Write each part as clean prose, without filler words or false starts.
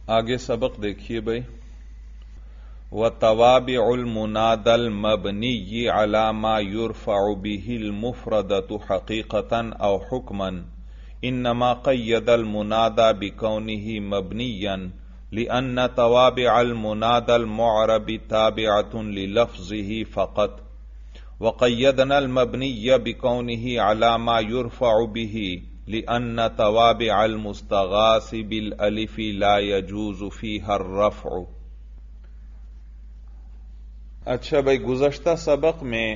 آگے سبق دیکھیے بھائی. وتوابع المنادى المبني على ما يرفع به المفردة حقيقة أو حكما إنما قيد المنادى بكونه مبنيا لأن توابع المنادى المعرب تابعة للفظه فقط، وقيدنا المبني بكونه على ما يرفع به لأن توابع المستغاث بالألف لا يجوز فيها الرفع. اچھا بھائی، گزشتہ سبق میں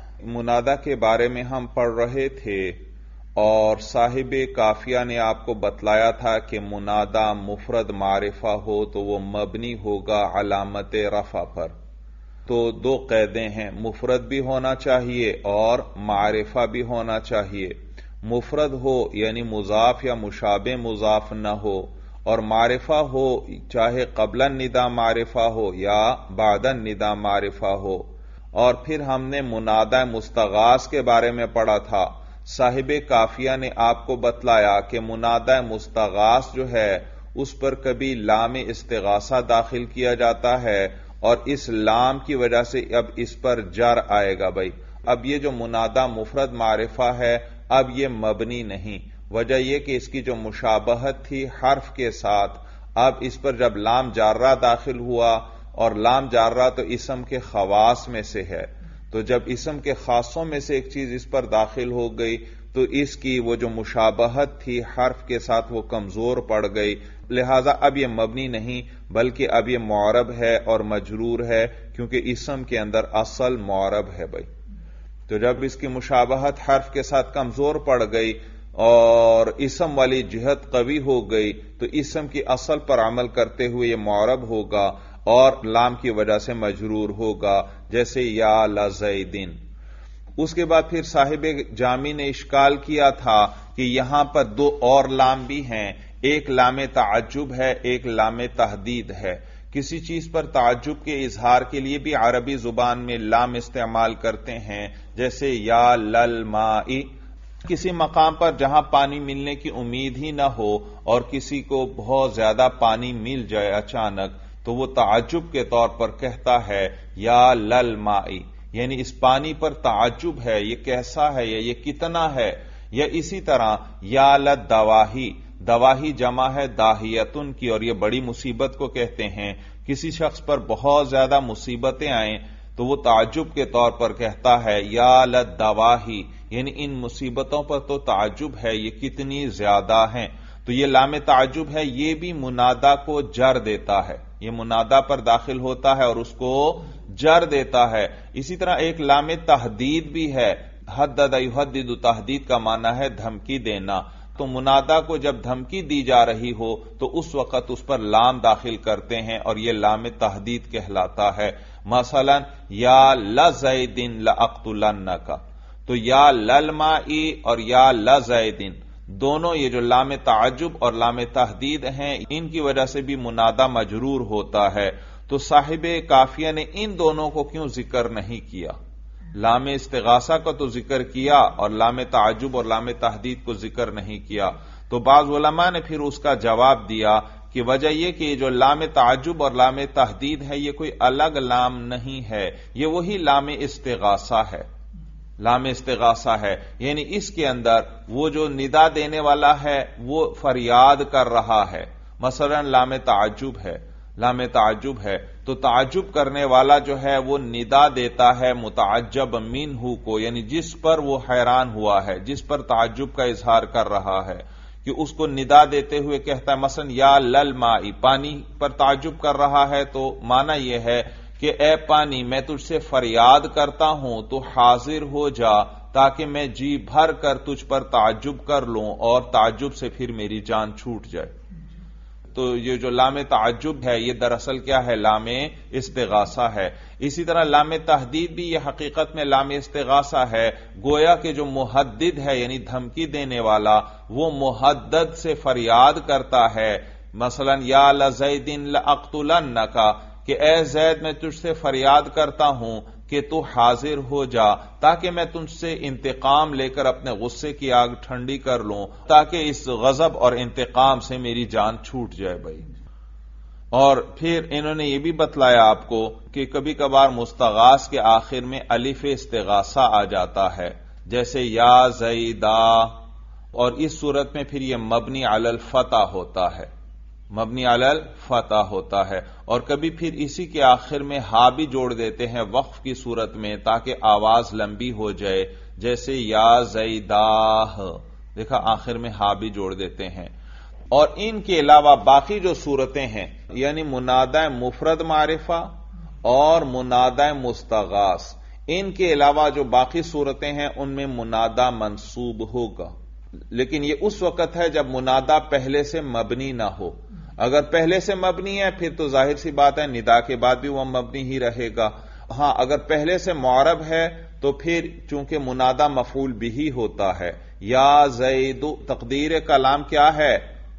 منادا کے بارے میں ہم پڑھ رہے تھے اور صاحب کافیہ نے آپ کو بتلایا تھا کہ منادا مفرد معرفہ ہو تو وہ مبنی ہوگا علامت رفع پر. تو دو قیدیں ہیں، مفرد بھی ہونا چاہیے اور معرفہ بھی ہونا چاہیے. مفرد ہو یعنی مضاف یا مشابہ مضاف نہ ہو، اور معرفہ ہو چاہے قبل الندا معرفہ ہو یا بعد الندا معرفہ ہو. اور پھر ہم نے منادہ مستغاث کے بارے میں پڑھا تھا. صاحب کافیہ نے آپ کو بتلایا کہ منادہ مستغاث جو ہے اس پر کبھی لام استغاثہ داخل کیا جاتا ہے، اور اس لام کی وجہ سے اب اس پر جر آئے گا. بھائی اب یہ جو منادہ مفرد معرفہ ہے اب یہ مبنی نہیں. وجہ یہ کہ اس کی جو مشابہت تھی حرف کے ساتھ، اب اس پر جب لام جارہ داخل ہوا، اور لام جارہ تو اسم کے خواص میں سے ہے، تو جب اسم کے خاصوں میں سے ایک چیز اس پر داخل ہو گئی تو اس کی وہ جو مشابہت تھی حرف کے ساتھ وہ کمزور پڑ گئی. لہذا اب یہ مبنی نہیں بلکہ اب یہ معرب ہے اور مجرور ہے، کیونکہ اسم کے اندر اصل معرب ہے. بھائی تو جب اس کی مشابہت حرف کے ساتھ کمزور پڑ گئی اور اسم والی جہت قوی ہو گئی تو اسم کی اصل پر عمل کرتے ہوئے یہ معرب ہوگا اور لام کی وجہ سے مجرور ہوگا، جیسے یا لزیدن. اس کے بعد پھر صاحب جامی نے اشکال کیا تھا کہ یہاں پر دو اور لام بھی ہیں، ایک لام تعجب ہے، ایک لام تحدید ہے. کسی چیز پر تعجب کے اظہار کے لیے بھی عربی زبان میں لام استعمال کرتے ہیں، جیسے یا للمائی. کسی مقام پر جہاں پانی ملنے کی امید ہی نہ ہو اور کسی کو بہت زیادہ پانی مل جائے اچانک، تو وہ تعجب کے طور پر کہتا ہے یا للمائی، یعنی اس پانی پر تعجب ہے، یہ کیسا ہے یا یہ کتنا ہے. یا اسی طرح یا للدواہی، دواہی جمع ہے داہیتن کی، اور یہ بڑی مصیبت کو کہتے ہیں. کسی شخص پر بہت زیادہ مصیبتیں آئیں تو وہ تعجب کے طور پر کہتا ہے یا للدواہی، یعنی ان مصیبتوں پر تو تعجب ہے، یہ کتنی زیادہ ہیں. تو یہ لام تعجب ہے، یہ بھی منادا کو جر دیتا ہے، یہ منادا پر داخل ہوتا ہے اور اس کو جر دیتا ہے. اسی طرح ایک لام تحدید بھی ہے، حدد یحدد، تحدید کا معنی ہے دھمکی دینا. تو منادا کو جب دھمکی دی جا رہی ہو تو اس وقت اس پر لام داخل کرتے ہیں اور یہ لام تحدید کہلاتا ہے. مثلا یا لزیدن لاقتلنک، تو یا للمائی اور یا لزیدن دونوں یہ جو لام تعجب اور لام تحدید ہیں ان کی وجہ سے بھی منادا مجرور ہوتا ہے. تو صاحب کافیہ نے ان دونوں کو کیوں ذکر نہیں کیا؟ لام استغاثہ کا تو ذکر کیا اور لام تعجب اور لام تحدید کو ذکر نہیں کیا. تو بعض علماء نے پھر اس کا جواب دیا کہ وجہ یہ کہ جو لام تعجب اور لام تحدید ہے یہ کوئی الگ لام نہیں ہے، یہ وہی لام استغاثہ ہے. لام استغاثہ ہے یعنی اس کے اندر وہ جو ندا دینے والا ہے وہ فریاد کر رہا ہے. مثلا لام تعجب ہے، لام تعجب ہے تو تعجب کرنے والا جو ہے وہ ندا دیتا ہے متعجب منہ کو، یعنی جس پر وہ حیران ہوا ہے، جس پر تعجب کا اظہار کر رہا ہے، کہ اس کو ندا دیتے ہوئے کہتا ہے. مثلا یا للمائی، پانی پر تعجب کر رہا ہے تو معنی یہ ہے کہ اے پانی میں تجھ سے فریاد کرتا ہوں تو حاضر ہو جا تاکہ میں جی بھر کر تجھ پر تعجب کر لوں اور تعجب سے پھر میری جان چھوٹ جائے. تو یہ جو لام تعجب ہے یہ دراصل کیا ہے؟ لام استغاثہ ہے. اسی طرح لام تحدید بھی یہ حقیقت میں لام استغاثہ ہے. گویا کہ جو محدد ہے یعنی دھمکی دینے والا وہ محدد سے فریاد کرتا ہے. مثلا یا لزیدن لاقتلنک، کہ اے زید میں تجھ سے فریاد کرتا ہوں کہ تو حاضر ہو جا تاکہ میں تجھ سے انتقام لے کر اپنے غصے کی آگ ٹھنڈی کر لوں، تاکہ اس غضب اور انتقام سے میری جان چھوٹ جائے. بھائی اور پھر انہوں نے یہ بھی بتلایا آپ کو کہ کبھی کبھار مستغاث کے آخر میں الف استغاثہ آ جاتا ہے، جیسے یا زیدہ، اور اس صورت میں پھر یہ مبنی علی الفتح ہوتا ہے، مبنی علی الفتح ہوتا ہے، اور کبھی پھر اسی کے آخر میں ہا بھی جوڑ دیتے ہیں وقف کی صورت میں تاکہ آواز لمبی ہو جائے، جیسے یا زیداہ، دیکھا آخر میں ہا بھی جوڑ دیتے ہیں۔ اور ان کے علاوہ باقی جو صورتیں ہیں، یعنی منادہ مفرد معرفہ اور منادہ مستغاث، ان کے علاوہ جو باقی صورتیں ہیں ان میں منادہ منصوب ہوگا، لیکن یہ اس وقت ہے جب منادہ پہلے سے مبنی نہ ہو۔ اگر پہلے سے مبنی ہے پھر تو ظاہر سی بات ہے ندا کے بعد بھی وہ مبنی ہی رہے گا۔ ہاں اگر پہلے سے معرب ہے تو پھر چونکہ منادہ مفعول بھی ہوتا ہے، یا زید، تقدیر کلام کیا ہے؟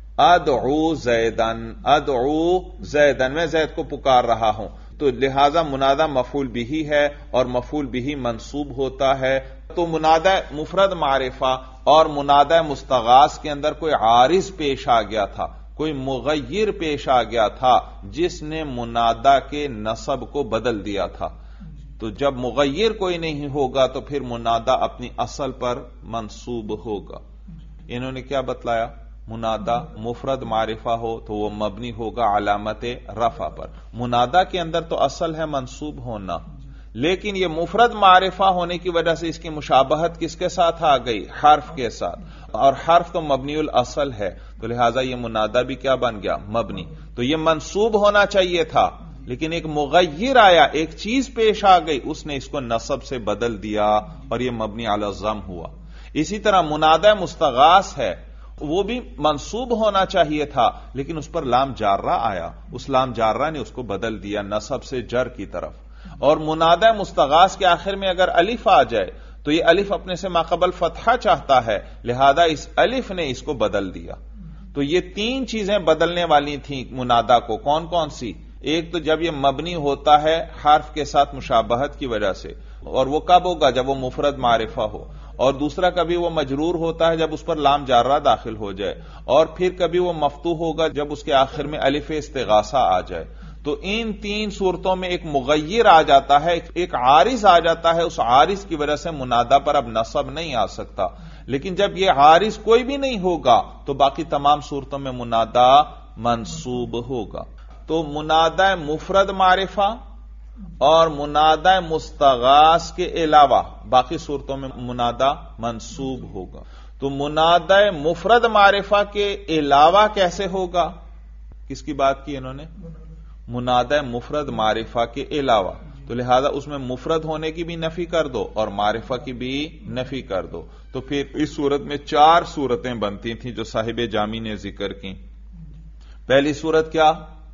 ادعو زیدن، ادعو زیدن، میں زید کو پکار رہا ہوں، تو لہذا منادہ مفعول بھی ہے اور مفعول بھی منصوب ہوتا ہے۔ تو منادہ مفرد معرفہ اور منادہ مستغاث کے اندر کوئی عارض پیش آ گیا تھا، کوئی مغیر پیش آ گیا تھا جس نے منادہ کے نصب کو بدل دیا تھا۔ تو جب مغیر کوئی نہیں ہوگا تو پھر منادہ اپنی اصل پر منصوب ہوگا۔ انہوں نے کیا بتلایا؟ منادہ مفرد معرفہ ہو تو وہ مبنی ہوگا علامت رفع پر۔ منادہ کے اندر تو اصل ہے منصوب ہونا، لیکن یہ مفرد معرفہ ہونے کی وجہ سے اس کی مشابہت کس کے ساتھ آ گئی؟ حرف کے ساتھ، اور حرف تو مبنی الاصل ہے، تو لہذا یہ منادہ بھی کیا بن گیا؟ مبنی۔ تو یہ منصوب ہونا چاہیے تھا، لیکن ایک مغیر آیا، ایک چیز پیش آ گئی، اس نے اس کو نصب سے بدل دیا اور یہ مبنی علی الضم ہوا۔ اسی طرح منادہ مستغاث ہے، وہ بھی منصوب ہونا چاہیے تھا لیکن اس پر لام جارہ آیا، اس لام جارہ نے اس کو بدل دیا نصب سے جر کی طرف۔ اور منادہ مستغاث کے آخر میں اگر الف آ جائے تو یہ الف اپنے سے ماقبل فتحہ چاہتا ہے، لہذا اس الف نے اس کو بدل دیا۔ تو یہ تین چیزیں بدلنے والی تھیں منادہ کو، کون کون سی؟ ایک تو جب یہ مبنی ہوتا ہے حرف کے ساتھ مشابہت کی وجہ سے، اور وہ کب ہوگا؟ جب وہ مفرد معرفہ ہو، اور دوسرا کبھی وہ مجرور ہوتا ہے جب اس پر لام جارہ داخل ہو جائے، اور پھر کبھی وہ مفتوح ہوگا جب اس کے آخر میں الف استغاثہ آ جائے۔ تو ان تین صورتوں میں ایک مغیر آ جاتا ہے، ایک عارض آ جاتا ہے، اس عارض کی وجہ سے منادہ پر اب نصب نہیں آ سکتا، لیکن جب یہ عارض کوئی بھی نہیں ہوگا تو باقی تمام صورتوں میں منادہ منصوب ہوگا۔ تو منادہ مفرد معرفہ اور منادہ مستغاث کے علاوہ باقی صورتوں میں منادہ منصوب ہوگا۔ تو منادہ مفرد معرفہ کے علاوہ کیسے ہوگا؟ کس کی بات کی انہوں نے؟ منادہ مفرد معرفہ کے علاوہ، تو لہذا اس میں مفرد ہونے کی بھی نفی کر دو اور معرفہ کی بھی نفی کر دو، تو پھر اس صورت میں چار صورتیں بنتی تھیں جو صاحب جامی نے ذکر کی۔ پہلی صورت کیا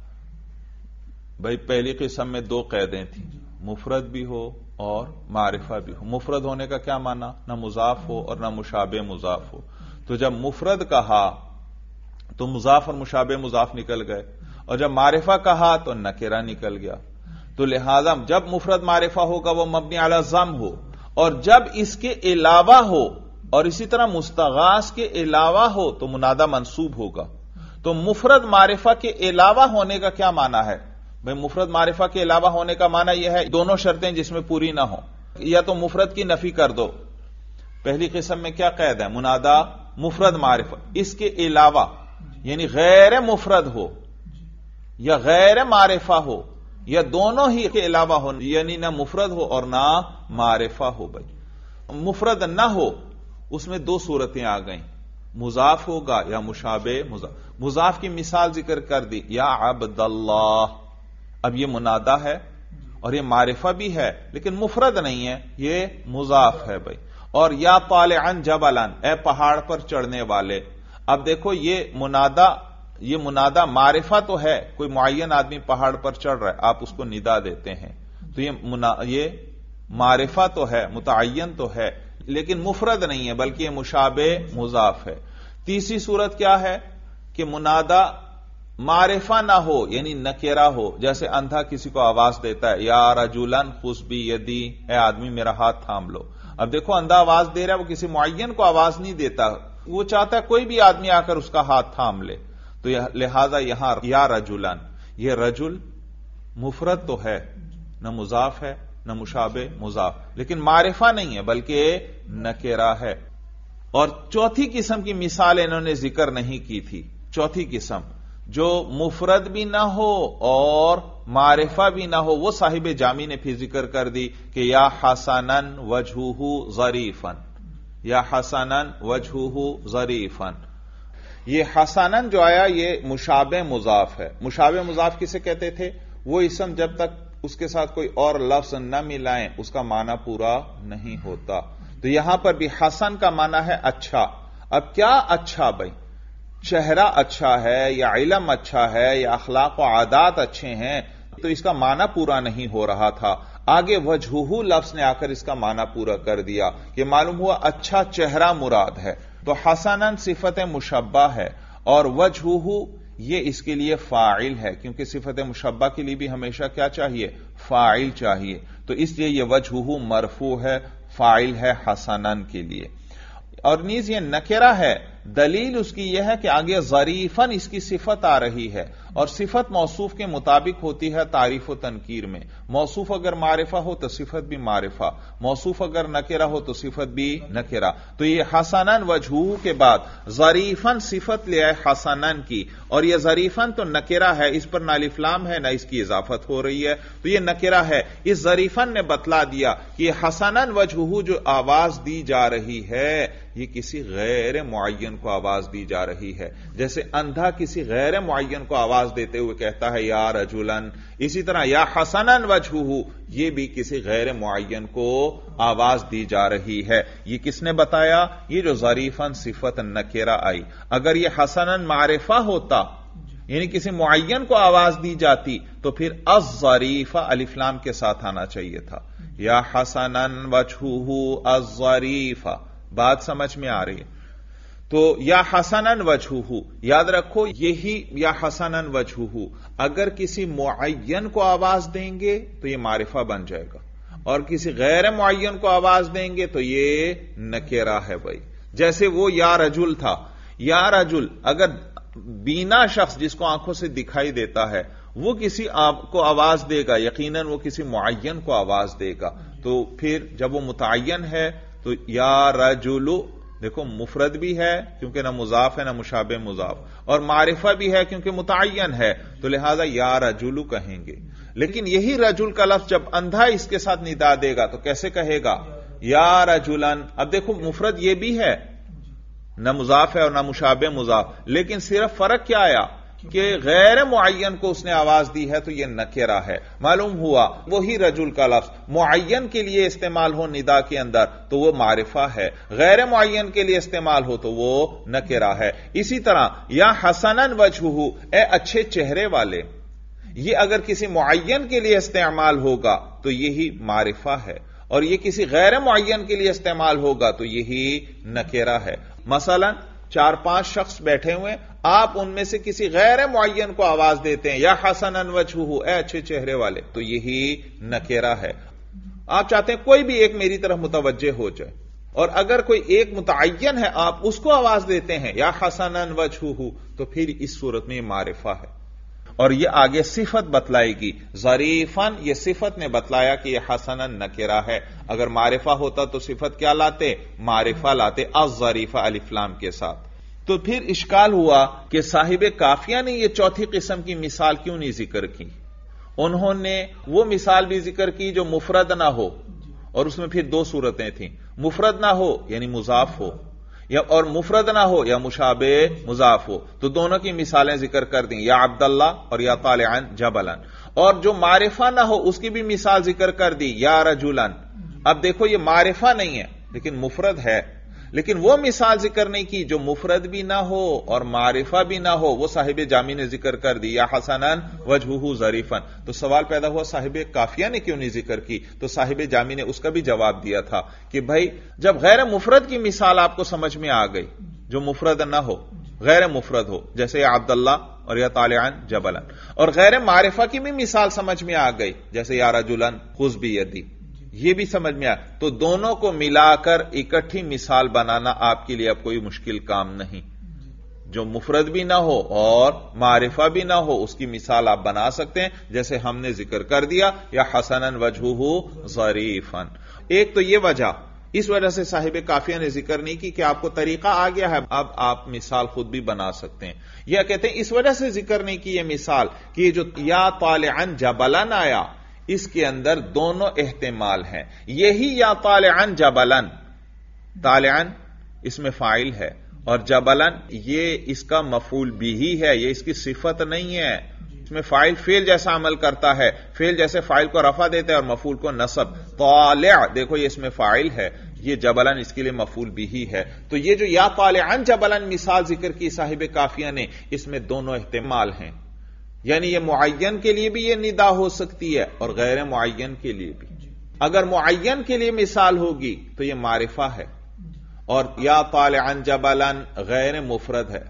بھائی؟ پہلی قسم میں دو قیدیں تھیں، مفرد بھی ہو اور معرفہ بھی ہو۔ مفرد ہونے کا کیا معنی؟ نہ مضاف ہو اور نہ مشابہ مضاف ہو۔ تو جب مفرد کہا تو مضاف اور مشابہ مضاف نکل گئے، اور جب معرفہ کہا تو نکرہ نکل گیا۔ تو لہذا جب مفرد معرفہ ہوگا وہ مبنی علی الضم ہو، اور جب اس کے علاوہ ہو اور اسی طرح مستغاث کے علاوہ ہو تو منادہ منصوب ہوگا۔ تو مفرد معرفہ کے علاوہ ہونے کا کیا معنی ہے؟ بھئی مفرد معرفہ کے علاوہ ہونے کا معنی یہ ہے دونوں شرطیں جس میں پوری نہ ہوں، یا تو مفرد کی نفی کر دو۔ پہلی قسم میں کیا قید ہے؟ منادہ مفرد معرفہ، اس کے علاوہ یعنی غیر مفرد ہو یا غیر معرفہ ہو یا دونوں ہی کے علاوہ ہو، یعنی نہ مفرد ہو اور نہ معرفہ ہو۔ بھائی مفرد نہ ہو اس میں دو صورتیں آ گئیں، مضاف ہوگا یا مشابہ مضاف۔ مضاف کی مثال ذکر کر دی، یا عبد اللہ، اب یہ منادہ ہے اور یہ معرفہ بھی ہے لیکن مفرد نہیں ہے، یہ مضاف ہے بھائی۔ اور یا طالعا جبلا، اے پہاڑ پر چڑھنے والے۔ اب دیکھو یہ منادہ معرفہ تو ہے، کوئی معین آدمی پہاڑ پر چڑھ رہا ہے، آپ اس کو ندا دیتے ہیں، تو یہ معرفہ تو ہے، متعین تو ہے لیکن مفرد نہیں ہے بلکہ یہ مشابہ مضاف ہے۔ تیسری صورت کیا ہے کہ منادہ معرفہ نہ ہو یعنی نکرہ ہو، جیسے اندھا کسی کو آواز دیتا ہے، یا رجلن خذ بیدی، اے آدمی میرا ہاتھ تھام لو۔ اب دیکھو اندھا آواز دے رہا ہے، وہ کسی معین کو آواز نہیں دیتا، وہ چاہتا ہے کوئی بھی آدمی آ کر اس کا ہاتھ تھام لے، تو لہذا یہاں یا رجلن یہ رجل مفرد تو ہے، نہ مضاف ہے نہ مشابہ مضاف، لیکن معرفہ نہیں ہے بلکہ نکرہ ہے۔ اور چوتھی قسم کی مثال انہوں نے ذکر نہیں کی تھی، چوتھی قسم جو مفرد بھی نہ ہو اور معرفہ بھی نہ ہو، وہ صاحب جامی نے پھر ذکر کر دی کہ یا حسنن وجہہ ظریفن، یا حسنن وجہہ ظریفن۔ یہ حسنن جو آیا یہ مشابہ مضاف ہے۔ مشابہ مضاف کسے کہتے تھے؟ وہ اسم جب تک اس کے ساتھ کوئی اور لفظ نہ ملائیں اس کا معنی پورا نہیں ہوتا۔ تو یہاں پر بھی حسن کا معنی ہے اچھا۔ اب کیا اچھا بھائی؟ چہرہ اچھا ہے یا علم اچھا ہے یا اخلاق و عادات اچھے ہیں، تو اس کا معنی پورا نہیں ہو رہا تھا۔ آگے وجہہ لفظ نے آ کر اس کا معنی پورا کر دیا کہ معلوم ہوا اچھا چہرہ مراد ہے۔ تو حسنن صفت مشبہ ہے اور وجہہ یہ اس کے لیے فاعل ہے، کیونکہ صفت مشبہ کے لیے بھی ہمیشہ کیا چاہیے؟ فاعل چاہیے، تو اس لیے یہ وجہہ مرفوع ہے، فاعل ہے حسنن کے لیے۔ اور نیز یہ نکرہ ہے، دلیل اس کی یہ ہے کہ آگے ظریفن اس کی صفت آ رہی ہے، اور صفت موصوف کے مطابق ہوتی ہے تعریف و تنکیر میں۔ موصوف اگر معرفہ ہو تو صفت بھی معرفہ، موصوف اگر نکرہ ہو تو صفت بھی نکرہ۔ تو یہ حسنن وجہہ کے بعد ظریفن صفت لے آئے حسنن کی، اور یہ ظریفن تو نکرہ ہے، اس پر نہ الف لام ہے نہ اس کی اضافت ہو رہی ہے، تو یہ نکرہ ہے۔ اس ظریفن نے بتلا دیا کہ یہ حسنن وجہہ جو آواز دی جا رہی ہے یہ کسی غیر معین کو آواز دی جا رہی ہے، جیسے اندھا کسی غیر معین کو آواز دیتے ہوئے کہتا ہے یا رجلن، اسی طرح یا حسنن وجہہ یہ بھی کسی غیر معین کو آواز دی جا رہی ہے۔ یہ کس نے بتایا؟ یہ جو ظریفن صفت نکرہ آئی۔ اگر یہ حسنن معرفہ ہوتا یعنی کسی معین کو آواز دی جاتی تو پھر الظریفہ الف لام کے ساتھ آنا چاہیے تھا، یا حسنن وجہہ الظریفہ۔ بات سمجھ میں آ رہی ہے؟ تو یا حسنن وجہہ یاد رکھو، یہی یا حسنن وجہہ اگر کسی معین کو آواز دیں گے تو یہ معرفہ بن جائے گا، اور کسی غیر معین کو آواز دیں گے تو یہ نکرہ ہے بھائی۔ جیسے وہ یا رجل تھا، یا رجل اگر بینا شخص جس کو آنکھوں سے دکھائی دیتا ہے وہ کسی کو آواز دے گا، یقیناً وہ کسی معین کو آواز دے گا، تو پھر جب وہ متعین ہے تو یا رجل دیکھو مفرد بھی ہے کیونکہ نہ مضاف ہے نہ مشابہ مضاف، اور معرفہ بھی ہے کیونکہ متعین ہے، تو لہذا یا رجل کہیں گے۔ لیکن یہی رجل کا لفظ جب اندھا اس کے ساتھ ندا دے گا تو کیسے کہے گا؟ یا رجلن۔ اب دیکھو مفرد یہ بھی ہے، نہ مضاف ہے اور نہ مشابہ مضاف، لیکن صرف فرق کیا آیا کہ غیر معین کو اس نے آواز دی ہے تو یہ نکرہ ہے۔ معلوم ہوا وہی رجل کا لفظ معین کے لیے استعمال ہو ندا کے اندر تو وہ معرفہ ہے، غیر معین کے لیے استعمال ہو تو وہ نکرہ ہے۔ اسی طرح یا حسنن وجہہ اے اچھے چہرے والے، یہ اگر کسی معین کے لیے استعمال ہوگا تو یہی معرفہ ہے، اور یہ کسی غیر معین کے لیے استعمال ہوگا تو یہی نکرہ ہے۔ مثلا 4-5 شخص بیٹھے ہوئے، آپ ان میں سے کسی غیر معین کو آواز دیتے ہیں یا حسنن وجہہ اے اچھے چہرے والے، تو یہی نکرہ ہے۔ آپ چاہتے ہیں کوئی بھی ایک میری طرف متوجہ ہو جائے، اور اگر کوئی ایک متعین ہے آپ اس کو آواز دیتے ہیں یا حسنن وجہہ، تو پھر اس صورت میں یہ معرفہ ہے۔ اور یہ آگے صفت بتلائے گی، ظریفن یہ صفت نے بتلایا کہ یہ حسنن نکرہ ہے۔ اگر معرفہ ہوتا تو صفت کیا لاتے؟ معرفہ لاتے، الظریفہ الف لام کے ساتھ۔ تو پھر اشکال ہوا کہ صاحب کافیہ نے یہ چوتھی قسم کی مثال کیوں نہیں ذکر کی؟ انہوں نے وہ مثال بھی ذکر کی جو مفرد نہ ہو، اور اس میں پھر 2 صورتیں تھیں، مفرد نہ ہو یعنی مضاف ہو، یا اور مفرد نہ ہو یا مشابہ مضاف ہو، تو دونوں کی مثالیں ذکر کر دیں، یا عبداللہ اور یا طالعا جبلا۔ اور جو معرفہ نہ ہو اس کی بھی مثال ذکر کر دی، یا رجلا۔ اب دیکھو یہ معرفہ نہیں ہے لیکن مفرد ہے، لیکن وہ مثال ذکر نہیں کی جو مفرد بھی نہ ہو اور معرفہ بھی نہ ہو، وہ صاحب جامی نے ذکر کر دی، یا حسنن وجہہ ظریفن۔ تو سوال پیدا ہوا صاحب کافیہ نے کیوں نہیں ذکر کی؟ تو صاحب جامی نے اس کا بھی جواب دیا تھا کہ بھائی جب غیر مفرد کی مثال آپ کو سمجھ میں آ گئی، جو مفرد نہ ہو غیر مفرد ہو، جیسے یا عبداللہ اور یا طالعا جبلا، اور غیر معرفہ کی بھی مثال سمجھ میں آ گئی جیسے یا رجلا خذ بیدی، یہ بھی سمجھ میں آیا، تو دونوں کو ملا کر اکٹھی مثال بنانا آپ کے لیے اب کوئی مشکل کام نہیں۔ جو مفرد بھی نہ ہو اور معرفہ بھی نہ ہو، اس کی مثال آپ بنا سکتے ہیں، جیسے ہم نے ذکر کر دیا، یا حسنن وجہہ ظریفن۔ ایک تو یہ وجہ، اس وجہ سے صاحب کافیہ نے ذکر نہیں کی کہ آپ کو طریقہ آ گیا ہے، اب آپ مثال خود بھی بنا سکتے ہیں۔ یا کہتے ہیں اس وجہ سے ذکر نہیں کی یہ مثال کہ یہ جو یا طالعن جبلن آیا، اس کے اندر دونوں احتمال ہیں۔ یہی یا طالعن جبلن، طالعن اس میں فاعل ہے اور جبلن یہ اس کا مفعول بھی ہے، یہ اس کی صفت نہیں ہے۔ اس میں فاعل فعل جیسا عمل کرتا ہے، فعل جیسے فاعل کو رفع دیتا ہے اور مفعول کو نصب۔ طالع دیکھو یہ اس میں فاعل ہے، یہ جبلن اس کے لیے مفعول بھی ہے۔ تو یہ جو یا طالعن جبلن مثال ذکر کی صاحب کافیہ نے، اس میں دونوں احتمال ہیں، یعنی یہ معین کے لیے بھی یہ ندا ہو سکتی ہے اور غیر معین کے لیے بھی۔ اگر معین کے لیے مثال ہوگی تو یہ معرفہ ہے، اور یا طالعن جبلن غیر مفرد ہے،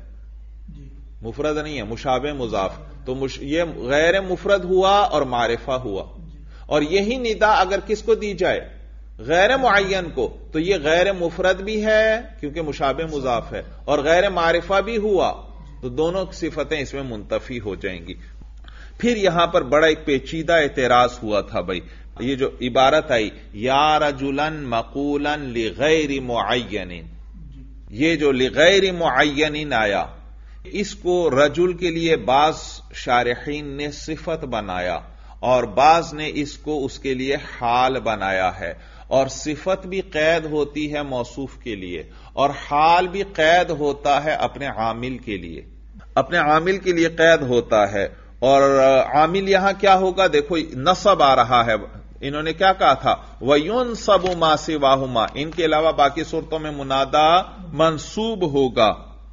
مفرد نہیں ہے، مشابہ مضاف، تو یہ غیر مفرد ہوا اور معرفہ ہوا۔ اور یہی ندا اگر کس کو دی جائے؟ غیر معین کو، تو یہ غیر مفرد بھی ہے کیونکہ مشابہ مضاف ہے، اور غیر معرفہ بھی ہوا، تو دونوں صفتیں اس میں منتفی ہو جائیں گی۔ پھر یہاں پر بڑا ایک پیچیدہ اعتراض ہوا تھا بھائی، یہ جو عبارت آئی یا رجلن مقولا لغیر معین، یہ جو لغیر معین آیا، اس کو رجل کے لیے بعض شارحین نے صفت بنایا اور بعض نے اس کو اس کے لیے حال بنایا ہے، اور صفت بھی قید ہوتی ہے موصوف کے لیے اور حال بھی قید ہوتا ہے اپنے عامل کے لیے، اپنے عامل کے لیے قید ہوتا ہے۔ اور عامل یہاں کیا ہوگا؟ دیکھو نصب آ رہا ہے، انہوں نے کیا کہا تھا؟ وَيُنْصَبُ مَا سِوَاهُمَا، ان کے علاوہ باقی صورتوں میں منادا منصوب ہوگا،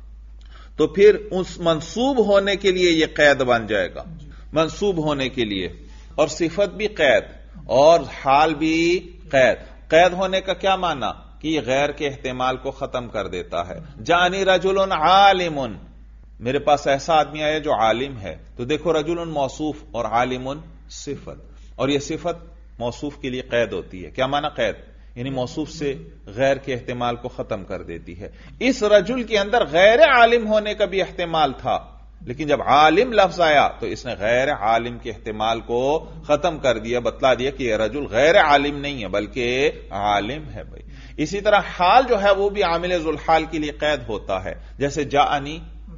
تو پھر اس منصوب ہونے کے لیے یہ قید بن جائے گا، منصوب ہونے کے لیے، اور صفت بھی قید اور حال بھی قید۔ قید ہونے کا کیا معنی؟ کہ یہ غیر کے احتمال کو ختم کر دیتا ہے۔ جانی رجل عالم، میرے پاس ایسا آدمی آیا جو عالم ہے، تو دیکھو رجل موصوف اور عالم صفت، اور یہ صفت موصوف کے لیے قید ہوتی ہے۔ کیا معنی قید؟ یعنی موصوف سے غیر کے احتمال کو ختم کر دیتی ہے۔ اس رجل کے اندر غیر عالم ہونے کا بھی احتمال تھا، لیکن جب عالم لفظ آیا تو اس نے غیر عالم کے احتمال کو ختم کر دیا، بتلا دیا کہ یہ رجل غیر عالم نہیں ہے بلکہ عالم ہے بھائی۔ اسی طرح حال جو ہے وہ بھی عامل ذوالحال کے لیے قید ہوتا ہے، جیسے جاءنی،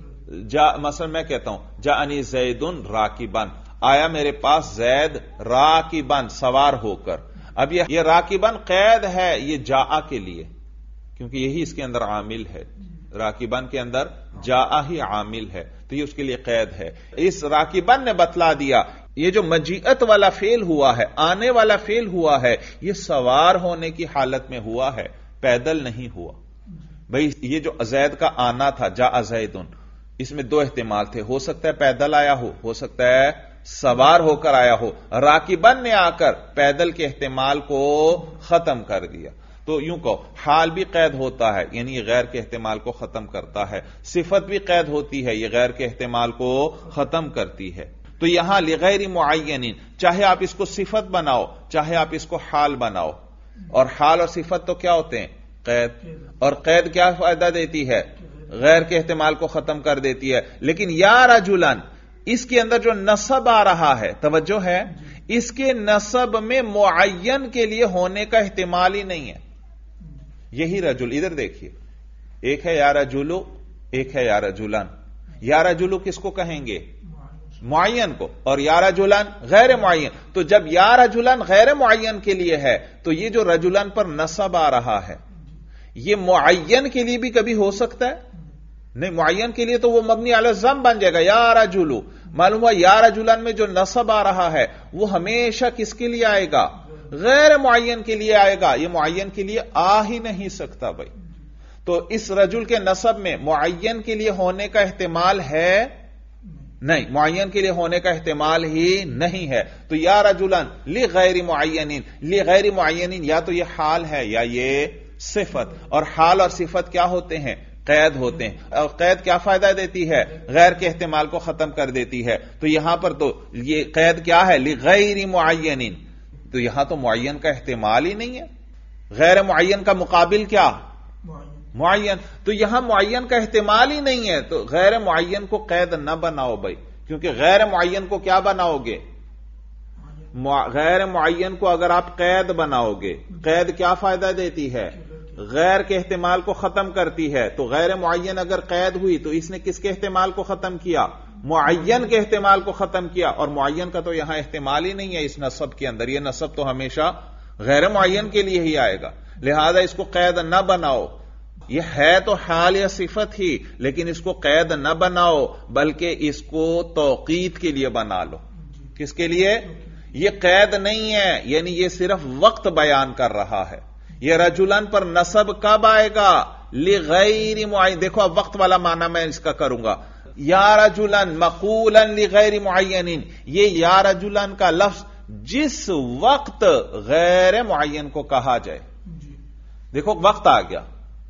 مثلا میں کہتا ہوں جاءنی زید راکبن، آیا میرے پاس زید راکبن سوار ہو کر۔ اب یہ راکبن قید ہے یہ جاء کے لیے، کیونکہ یہی اس کے اندر عامل ہے، راکبن کے اندر جاء ہی عامل ہے، تو یہ اس کے لیے قید ہے۔ اس راکبن نے بتلا دیا یہ جو مجیئت والا فعل ہوا ہے، آنے والا فعل ہوا ہے، یہ سوار ہونے کی حالت میں ہوا ہے، پیدل نہیں ہوا بھئی۔ یہ جو زید کا آنا تھا جاء زیدن، اس میں دو احتمال تھے، ہو سکتا ہے پیدل آیا ہو سکتا ہے سوار ہو کر آیا ہو۔ راکبن نے آ کر پیدل کے احتمال کو ختم کر دیا، تو یوں کہو حال بھی قید ہوتا ہے، یعنی یہ غیر کے احتمال کو ختم کرتا ہے، صفت بھی قید ہوتی ہے، یہ غیر کے احتمال کو ختم کرتی ہے۔ تو یہاں لغیر معین، چاہے آپ اس کو صفت بناؤ چاہے آپ اس کو حال بناؤ، اور حال اور صفت تو کیا ہوتے ہیں؟ قید، اور قید کیا فائدہ دیتی ہے؟ غیر کے احتمال کو ختم کر دیتی ہے۔ لیکن یا رجلن، اس کے اندر جو نصب آ رہا ہے، توجہ ہے، اس کے نصب میں معین کے لیے ہونے کا احتمال ہی نہیں ہے۔ یہی رجل، ادھر دیکھیے، ایک ہے یا رجلو، ایک ہے یا رجلن۔ یا رجلو کس کو کہیں گے؟ معین کو، اور یا رجلن غیر معین۔ تو جب یا رجلن غیر معین کے لیے ہے تو یہ جو رجلن پر نصب آ رہا ہے یہ معین کے لیے بھی کبھی ہو سکتا ہے؟ نہیں، معین کے لیے تو وہ مبنی علی الضم بن جائے گا، یا رجلو۔ معلوم ہوا یا رجلن میں جو نصب آ رہا ہے وہ ہمیشہ کس کے لیے آئے گا؟ غیر معین کے لیے آئے گا، یہ معین کے لیے آ ہی نہیں سکتا بھائی۔ تو اس رجل کے نصب میں معین کے لیے ہونے کا احتمال ہے؟ نہیں، معین کے لیے ہونے کا احتمال ہی نہیں ہے۔ تو یا رجلن لغیر معین، لغیر معین یا تو یہ حال ہے یا یہ صفت، اور حال اور صفت کیا ہوتے ہیں؟ قید ہوتے ہیں، اور قید کیا فائدہ دیتی ہے؟ غیر کے احتمال کو ختم کر دیتی ہے۔ تو یہاں پر تو یہ قید کیا ہے؟ لغیر معین، تو یہاں تو معین کا احتمال ہی نہیں ہے۔ غیر معین کا مقابل کیا؟ معین. تو یہاں معین کا احتمال ہی نہیں ہے, تو غیر معین کو قید نہ بناؤ بھائی, کیونکہ غیر معین کو کیا بناؤ گے؟ غیر معین کو اگر آپ قید بناؤ گے, قید کیا فائدہ دیتی ہے؟ غیر کے احتمال کو ختم کرتی ہے. تو غیر معین اگر قید ہوئی تو اس نے کس کے احتمال کو ختم کیا؟ معین کے احتمال کو ختم کیا, اور معین کا تو یہاں احتمال ہی نہیں ہے اس نصب کے اندر. یہ نصب تو ہمیشہ غیر معین کے لیے ہی آئے گا, لہذا اس کو قید نہ بناؤ. یہ ہے تو حال یا صفت ہی, لیکن اس کو قید نہ بناؤ بلکہ اس کو توقید کے لیے بنا لو. کس کے لیے؟ یہ قید نہیں ہے, یعنی یہ صرف وقت بیان کر رہا ہے. یہ رجلن پر نصب کب آئے گا؟ لغیر معین. دیکھو اب وقت والا معنی میں اس کا کروں گا. یا رجلن مقولا لغیر معین, یہ یا رجلن کا لفظ جس وقت غیر معین کو کہا جائے. دیکھو وقت آ گیا,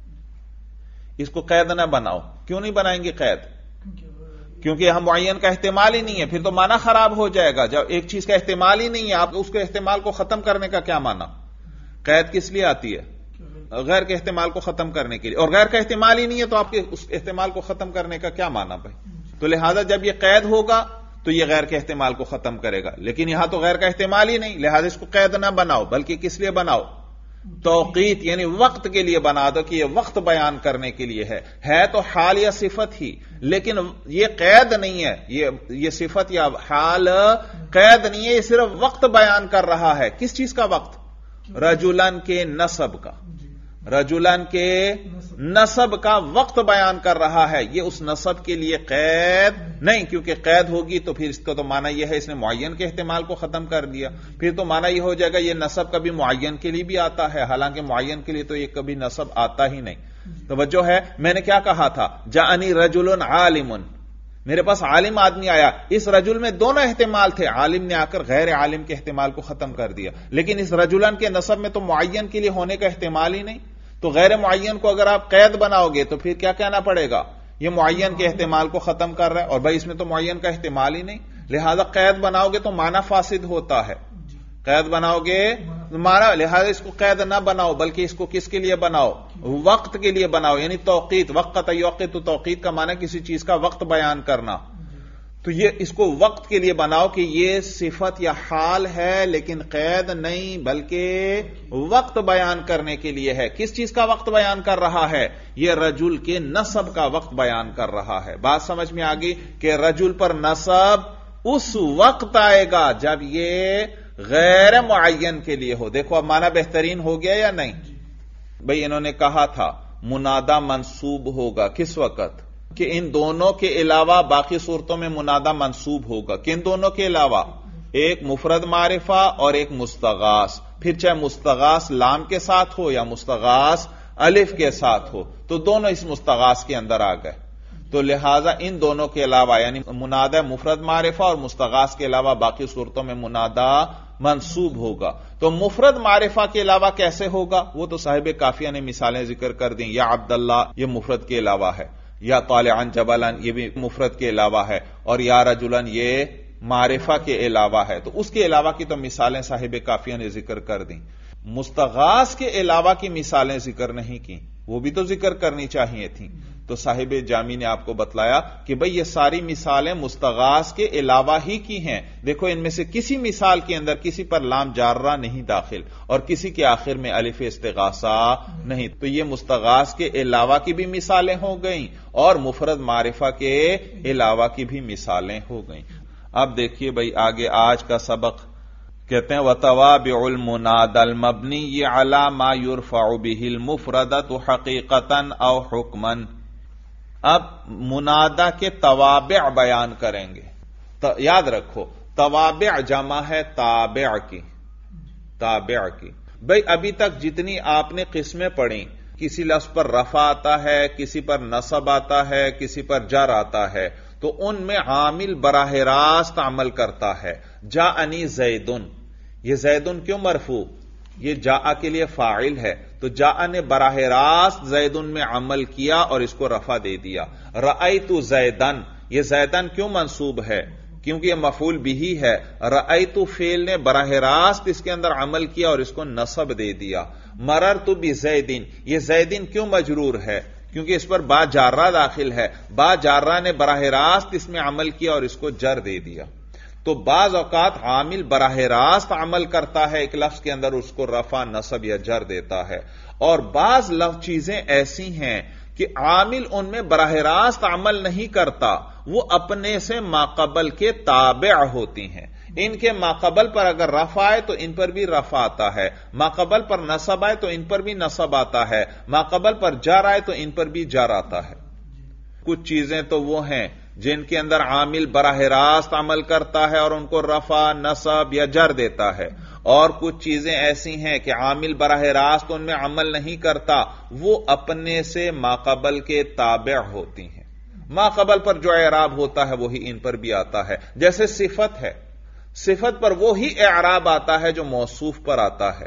اس کو قید نہ بناؤ. کیوں نہیں بنائیں گے قید؟ کیونکہ یہاں معین کا احتمال ہی نہیں ہے, پھر تو معنی خراب ہو جائے گا. جب ایک چیز کا احتمال ہی نہیں ہے, آپ اس کے احتمال کو ختم کرنے کا کیا معنی؟ قید کس لیے آتی ہے؟ غیر کے احتمال کو ختم کرنے کے لیے, اور غیر کا احتمال ہی نہیں ہے تو آپ کے اس احتمال کو ختم کرنے کا کیا معنی بھائی؟ تو لہذا جب یہ قید ہوگا تو یہ غیر کے احتمال کو ختم کرے گا, لیکن یہاں تو غیر کا احتمال ہی نہیں, لہذا اس کو قید نہ بناؤ بلکہ کس لیے بناؤ؟ توقیت, یعنی وقت کے لیے بنا دو کہ یہ وقت بیان کرنے کے لیے ہے تو حال یا صفت ہی, لیکن یہ قید نہیں ہے. یہ صفت یا حال قید نہیں ہے, یہ صرف وقت بیان کر رہا ہے. کس چیز کا وقت؟ رجلن کے نصب کا. رجلن کے نصب کا وقت بیان کر رہا ہے. یہ اس نصب کے لیے قید نہیں, کیونکہ قید ہوگی تو پھر اس کا تو معنی یہ ہے اس نے معین کے احتمال کو ختم کر دیا. پھر تو معنی یہ ہو جائے گا یہ نصب کبھی معین کے لیے بھی آتا ہے, حالانکہ معین کے لیے تو یہ کبھی نصب آتا ہی نہیں. توجہ ہے, میں نے کیا کہا تھا؟ جاءنی رجل عالم, میرے پاس عالم آدمی آیا. اس رجل میں دونوں احتمال تھے, عالم نے آ کر غیر عالم کے احتمال کو ختم کر دیا, لیکن اس رجلن کے نصب میں تو معین کے لیے ہونے کا احتمال ہی نہیں. تو غیر معین کو اگر آپ قید بناؤ گے تو پھر کیا کہنا پڑے گا؟ یہ معین کے احتمال کو ختم کر رہا ہے, اور بھائی اس میں تو معین کا احتمال ہی نہیں, لہذا قید بناؤ گے تو معنی فاسد ہوتا ہے. قید بناؤ گے معنی, لہذا اس کو قید نہ بناؤ بلکہ اس کو کس کے لیے بناؤ؟ وقت کے لیے بناؤ, یعنی توقیت. وقت یوقت, تو توقیت کا معنی کسی چیز کا وقت بیان کرنا. تو یہ اس کو وقت کے لیے بناؤ کہ یہ صفت یا حال ہے, لیکن قید نہیں بلکہ وقت بیان کرنے کے لیے ہے. کس چیز کا وقت بیان کر رہا ہے؟ یہ رجل کے نصب کا وقت بیان کر رہا ہے. بات سمجھ میں آ گئی کہ رجل پر نصب اس وقت آئے گا جب یہ غیر معین کے لیے ہو. دیکھو اب معنی بہترین ہو گیا یا نہیں بھئی؟ انہوں نے کہا تھا منادا منصوب ہوگا کس وقت؟ کہ ان دونوں کے علاوہ باقی صورتوں میں منادا منصوب ہوگا. کن دونوں کے علاوہ؟ ایک مفرد معرفہ اور ایک مستغاث. پھر چاہے مستغاث لام کے ساتھ ہو یا مستغاث الف کے ساتھ ہو, تو دونوں اس مستغاث کے اندر آ گئے. تو لہذا ان دونوں کے علاوہ یعنی منادا مفرد معرفہ اور مستغاث کے علاوہ باقی صورتوں میں منادا منصوب ہوگا. تو مفرد معرفہ کے علاوہ کیسے ہوگا؟ وہ تو صاحب کافیہ نے مثالیں ذکر کر دیں. یا عبداللہ یہ مفرد کے علاوہ ہے, یا طالعن جبلن یہ بھی مفرد کے علاوہ ہے, اور یا رجلن یہ معرفہ کے علاوہ ہے. تو اس کے علاوہ کی تو مثالیں صاحب کافیہ نے ذکر کر دیں. مستغاث کے علاوہ کی مثالیں ذکر نہیں کی, وہ بھی تو ذکر کرنی چاہیے تھیں. تو صاحب جامی نے آپ کو بتلایا کہ بھئی یہ ساری مثالیں مستغاث کے علاوہ ہی کی ہیں. دیکھو ان میں سے کسی مثال کے اندر کسی پر لام جارہ نہیں داخل, اور کسی کے آخر میں الف استغاثہ نہیں. تو یہ مستغاث کے علاوہ کی بھی مثالیں ہو گئیں, اور مفرد معرفہ کے علاوہ کی بھی مثالیں ہو گئیں. اب دیکھیے بھئی آگے آج کا سبق کہتے ہیں وَتَوَابِعُ الْمُنَادَى الْمَبْنِيِّ عَلَى مَا يُرْفَعُ بِهِ الْمُفْرَدَةُ حَقِيقَةً أَوْ حُكْمًا. اب منادا کے توابع بیان کریں گے. یاد رکھو توابع جمع ہے تابع کی. تابع کی بھئی ابھی تک جتنی آپ نے قسمیں پڑھی, کسی لفظ پر رفع آتا ہے, کسی پر نصب آتا ہے, کسی پر جر آتا ہے, تو ان میں عامل براہ راست عمل کرتا ہے. جاءنی زیدن, یہ زیدن کیوں مرفوع؟ یہ جاء کے لیے فاعل ہے, تو جاء نے براہ راست زیدن میں عمل کیا اور اس کو رفع دے دیا. رأیت زیدن, یہ زیدن کیوں منصوب ہے؟ کیونکہ یہ مفعول بھی ہے. رأیت فعل نے براہ راست اس کے اندر عمل کیا اور اس کو نصب دے دیا. مررت بزیدن، یہ زیدن کیوں مجرور ہے؟ کیونکہ اس پر با جارہ داخل ہے. با جارہ نے براہ راست اس میں عمل کیا اور اس کو جر دے دیا. تو بعض اوقات عامل براہ راست عمل کرتا ہے ایک لفظ کے اندر، اس کو رفع نصب یا جر دیتا ہے. اور بعض چیزیں ایسی ہیں کہ عامل ان میں براہ راست عمل نہیں کرتا، وہ اپنے سے ماقبل کے تابع ہوتی ہیں. ان کے ماقبل پر اگر رفع آئے تو ان پر بھی رفع آتا ہے، ماقبل پر نصب آئے تو ان پر بھی نصب آتا ہے، ماقبل پر جر آئے تو ان پر بھی جر آتا ہے. کچھ چیزیں تو وہ ہیں جن کے اندر عامل براہ راست عمل کرتا ہے اور ان کو رفع نصب یا جر دیتا ہے، اور کچھ چیزیں ایسی ہیں کہ عامل براہ راست ان میں عمل نہیں کرتا، وہ اپنے سے ماقبل کے تابع ہوتی ہیں. ماقبل پر جو اعراب ہوتا ہے وہی ان پر بھی آتا ہے. جیسے صفت ہے، صفت پر وہی اعراب آتا ہے جو موصوف پر آتا ہے.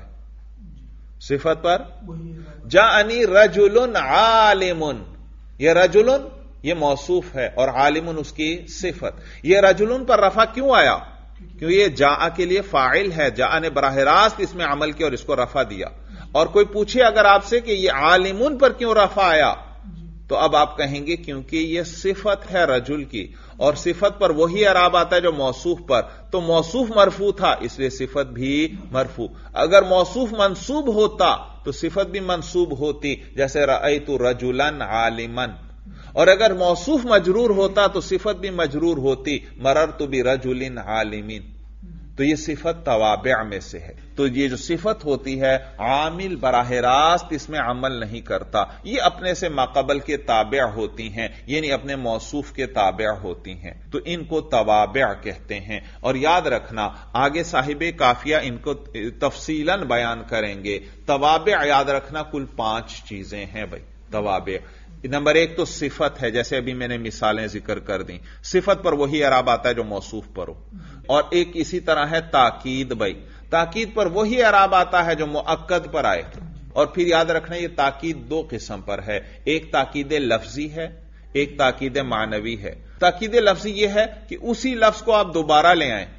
صفت پر جاءنی رجل عالم، یہ رجل یہ موصوف ہے اور عالم اس کی صفت. یہ رجل پر رفع کیوں آیا؟ کیوں یہ جاء کے لیے فاعل ہے، جاء نے براہ راست اس میں عمل کیا اور اس کو رفع دیا. اور کوئی پوچھے اگر آپ سے کہ یہ عالمون پر کیوں رفع آیا، تو اب آپ کہیں گے کیونکہ یہ صفت ہے رجل کی، اور صفت پر وہی اعراب آتا ہے جو موصوف پر. تو موصوف مرفوع تھا اس لیے صفت بھی مرفوع. اگر موصوف منصوب ہوتا تو صفت بھی منصوب ہوتی، جیسے رأیت رجلا عالما. اور اگر موصوف مجرور ہوتا تو صفت بھی مجرور ہوتی، مررت برجل عالم. تو یہ صفت توابع میں سے ہے. تو یہ جو صفت ہوتی ہے عامل براہ راست اس میں عمل نہیں کرتا، یہ اپنے سے ماقبل کے تابع ہوتی ہیں، یعنی اپنے موصوف کے تابع ہوتی ہیں. تو ان کو توابع کہتے ہیں. اور یاد رکھنا آگے صاحب قافیہ ان کو تفصیلاً بیان کریں گے. توابع یاد رکھنا کل 5 چیزیں ہیں بھائی. توابع نمبر 1 تو صفت ہے، جیسے ابھی میں نے مثالیں ذکر کر دیں. صفت پر وہی اعراب آتا ہے جو موصوف پر ہو. اور ایک اسی طرح ہے تاکید بھائی، تاکید پر وہی اعراب آتا ہے جو مؤکد پر آئے. اور پھر یاد رکھنا یہ تاکید 2 قسم پر ہے، ایک تاکید لفظی ہے، ایک تاکید معنوی ہے. تاکید لفظی یہ ہے کہ اسی لفظ کو آپ دوبارہ لے آئیں.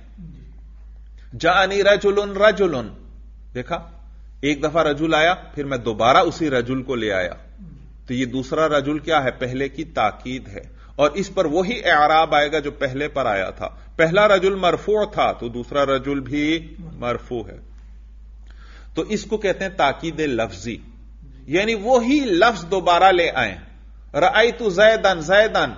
جاءنی رجل رجل، دیکھا ایک دفعہ رجل آیا، پھر میں دوبارہ اسی رجل کو لے آیا. تو یہ دوسرا رجل کیا ہے؟ پہلے کی تاکید ہے، اور اس پر وہی اعراب آئے گا جو پہلے پر آیا تھا. پہلا رجل مرفوع تھا تو دوسرا رجل بھی مرفوع ہے. تو اس کو کہتے ہیں تاکید لفظی، یعنی وہی لفظ دوبارہ لے آئیں. رأیت زیدن زیدن،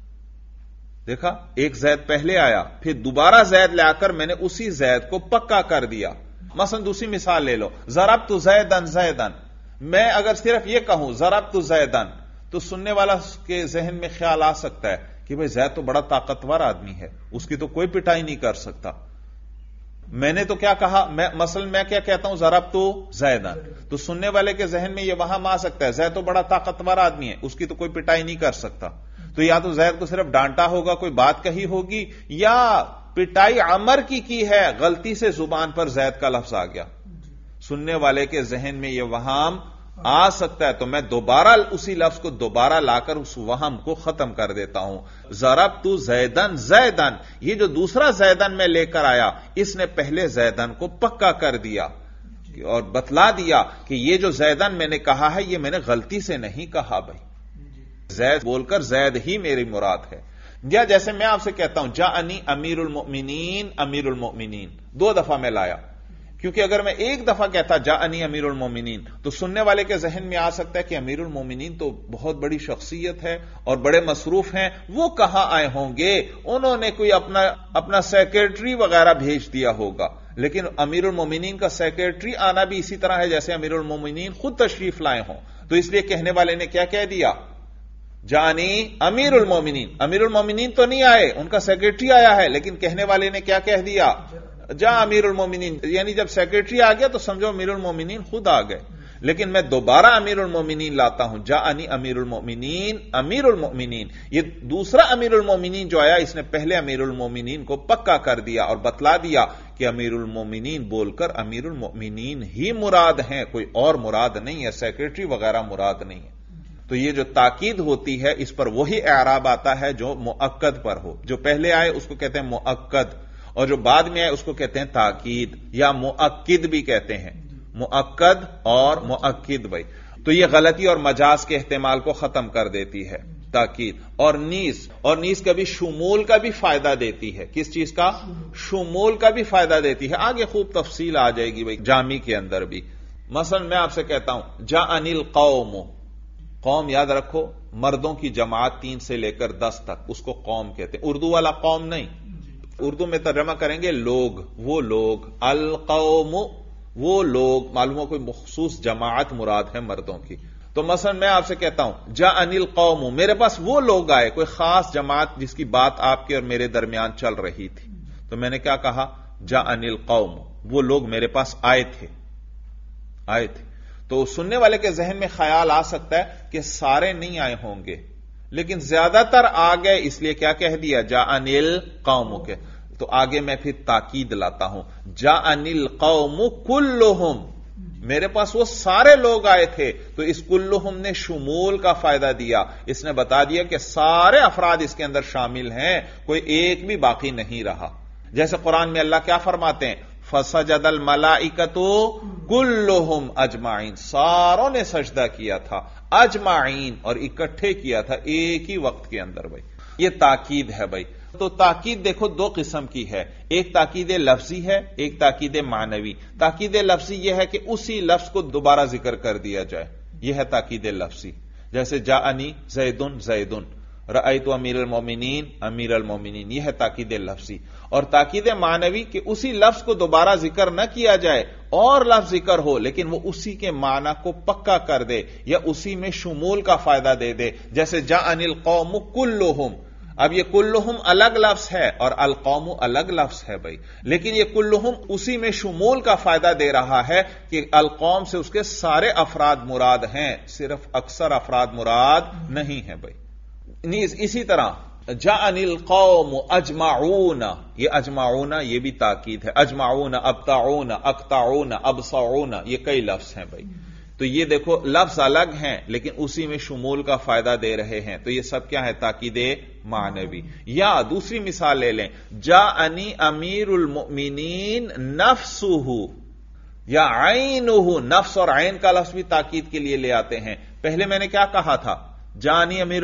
دیکھا ایک زید پہلے آیا، پھر دوبارہ زید لے آ کر میں نے اسی زید کو پکا کر دیا. مثلا دوسری مثال لے لو، ضربت زیدن زیدن. میں اگر صرف یہ کہوں ضربت زیدن تو سننے والا کے ذہن میں خیال آ سکتا ہے کہ بھئی زید تو بڑا طاقتور آدمی ہے، اس کی تو کوئی پٹائی نہیں کر سکتا. میں نے تو کیا کہا، مثلا میں کیا کہتا ہوں ضربت زیدن، تو سننے والے کے ذہن میں یہ وہاں آ سکتا ہے زید تو بڑا طاقتور آدمی ہے، اس کی تو کوئی پٹائی نہیں کر سکتا. تو یا تو زید کو صرف ڈانٹا ہوگا، کوئی بات کہی ہوگی، یا پٹائی عمر کی ہے، غلطی سے زبان پر زید کا لفظ آ گیا. سننے والے کے ذہن میں یہ وہم آ سکتا ہے، تو میں دوبارہ اسی لفظ کو دوبارہ لا کر اس وہم کو ختم کر دیتا ہوں. ضربت زیدن زیدن، یہ جو دوسرا زیدن میں لے کر آیا اس نے پہلے زیدن کو پکا کر دیا اور بتلا دیا کہ یہ جو زیدن میں نے کہا ہے یہ میں نے غلطی سے نہیں کہا بھائی، زید بول کر زید ہی میری مراد ہے. یا جیسے میں آپ سے کہتا ہوں جاءنی امیر المؤمنین امیر المؤمنین، 2 دفعہ میں لایا، کیونکہ اگر میں ایک دفعہ کہتا جاءنی امیر المومنین تو سننے والے کے ذہن میں آ سکتا ہے کہ امیر المومنین تو بہت بڑی شخصیت ہے اور بڑے مصروف ہیں، وہ کہاں آئے ہوں گے، انہوں نے کوئی اپنا سیکرٹری وغیرہ بھیج دیا ہوگا. لیکن امیر المومنین کا سیکرٹری آنا بھی اسی طرح ہے جیسے امیر المومنین خود تشریف لائے ہوں. تو اس لیے کہنے والے نے کیا کہہ دیا، جانی امیر المومنین. امیر المومنین تو نہیں آئے، ان کا سیکرٹری آیا ہے، لیکن کہنے والے نے کیا کہہ دیا، جا امیر المومنین. یعنی جب سیکرٹری آ گیا تو سمجھو امیر المومنین خود آ گئے. لیکن میں دوبارہ امیر المومنین لاتا ہوں، جاءنی امیر المومنین امیر المومنین. یہ دوسرا امیر المومنین جو آیا اس نے پہلے امیر المومنین کو پکا کر دیا اور بتلا دیا کہ امیر المومنین بول کر امیر المومنین ہی مراد ہیں، کوئی اور مراد نہیں ہے، سیکرٹری وغیرہ مراد نہیں ہے. تو یہ جو تاکید ہوتی ہے اس پر وہی اعراب آتا ہے جو مؤکد پر ہو. جو پہلے آئے اس کو کہتے ہیں مؤکد، اور جو بعد میں آئے اس کو کہتے ہیں تاکید یا مؤکد بھی کہتے ہیں. مؤکد اور مؤکد بھائی. تو یہ غلطی اور مجاز کے احتمال کو ختم کر دیتی ہے تاکید. اور نیز کبھی شمول کا بھی فائدہ دیتی ہے. کس چیز کا؟ شمول کا بھی فائدہ دیتی ہے. آگے خوب تفصیل آ جائے گی بھائی جامی کے اندر بھی. مثلا میں آپ سے کہتا ہوں جاءنی القوم، قوم یاد رکھو مردوں کی جماعت 3 سے لے کر 10 تک، اس کو قوم کہتے ہیں. اردو والا قوم نہیں، اردو میں ترجمہ کریں گے لوگ، وہ لوگ. القوم وہ لوگ، معلوم ہو کوئی مخصوص جماعت مراد ہے مردوں کی. تو مثلا میں آپ سے کہتا ہوں جاءنی القوم، میرے پاس وہ لوگ آئے، کوئی خاص جماعت جس کی بات آپ کے اور میرے درمیان چل رہی تھی. تو میں نے کیا کہا؟ جاءنی القوم، وہ لوگ میرے پاس آئے تھے. تو سننے والے کے ذہن میں خیال آ سکتا ہے کہ سارے نہیں آئے ہوں گے، لیکن زیادہ تر آ گئے، اس لیے کیا کہہ دیا؟ جاءنی القوم کے. تو آگے میں پھر تاکید لاتا ہوں جاءنی القوم کلہم، میرے پاس وہ سارے لوگ آئے تھے. تو اس کلہم نے شمول کا فائدہ دیا، اس نے بتا دیا کہ سارے افراد اس کے اندر شامل ہیں، کوئی ایک بھی باقی نہیں رہا. جیسے قرآن میں اللہ کیا فرماتے ہیں؟ فسجد الملائکۃ کلہم اجمعین، ساروں نے سجدہ کیا تھا، اجمعین، اور اکٹھے کیا تھا ایک ہی وقت کے اندر. بھائی یہ تاکید ہے بھائی. تو تاکید دیکھو 2 قسم کی ہے، ایک تاکید لفظی ہے، ایک تاکید معنوی. تاکید لفظی یہ ہے کہ اسی لفظ کو دوبارہ ذکر کر دیا جائے، یہ ہے تاکید لفظی. جیسے جاءنی زیدن، رأیت امیر المومنین، یہ ہے تاکید لفظی. اور تاکید معنوی کہ اسی لفظ کو دوبارہ ذکر نہ کیا جائے، اور لفظ ذکر ہو لیکن وہ اسی کے معنی کو پکا کر دے یا اسی میں شمول کا فائدہ دے دے. جیسے جاءنی القوم کلہم، اب یہ کلہم الگ لفظ ہے اور القوم الگ لفظ ہے بھائی، لیکن یہ کلہم اسی میں شمول کا فائدہ دے رہا ہے کہ القوم سے اس کے سارے افراد مراد ہیں، صرف اکثر افراد مراد نہیں ہیں بھائی. نیز اسی طرح جاءنی القوم اجمعون، یہ اجمعون یہ بھی تاکید ہے. اجمعون، ابتعون، اقطعون، ابصعون، یہ کئی لفظ ہیں بھائی. تو یہ دیکھو لفظ الگ ہیں لیکن اسی میں شمول کا فائدہ دے رہے ہیں. تو یہ سب کیا ہے؟ تاکید معنوی. یا دوسری مثال لے لیں، جاءنی امیر المؤمنین نفسہ یا عینہ. نفس اور عین کا لفظ بھی تاکید کے لیے لے آتے ہیں. پہلے میں نے کیا کہا تھا؟ جانی امیر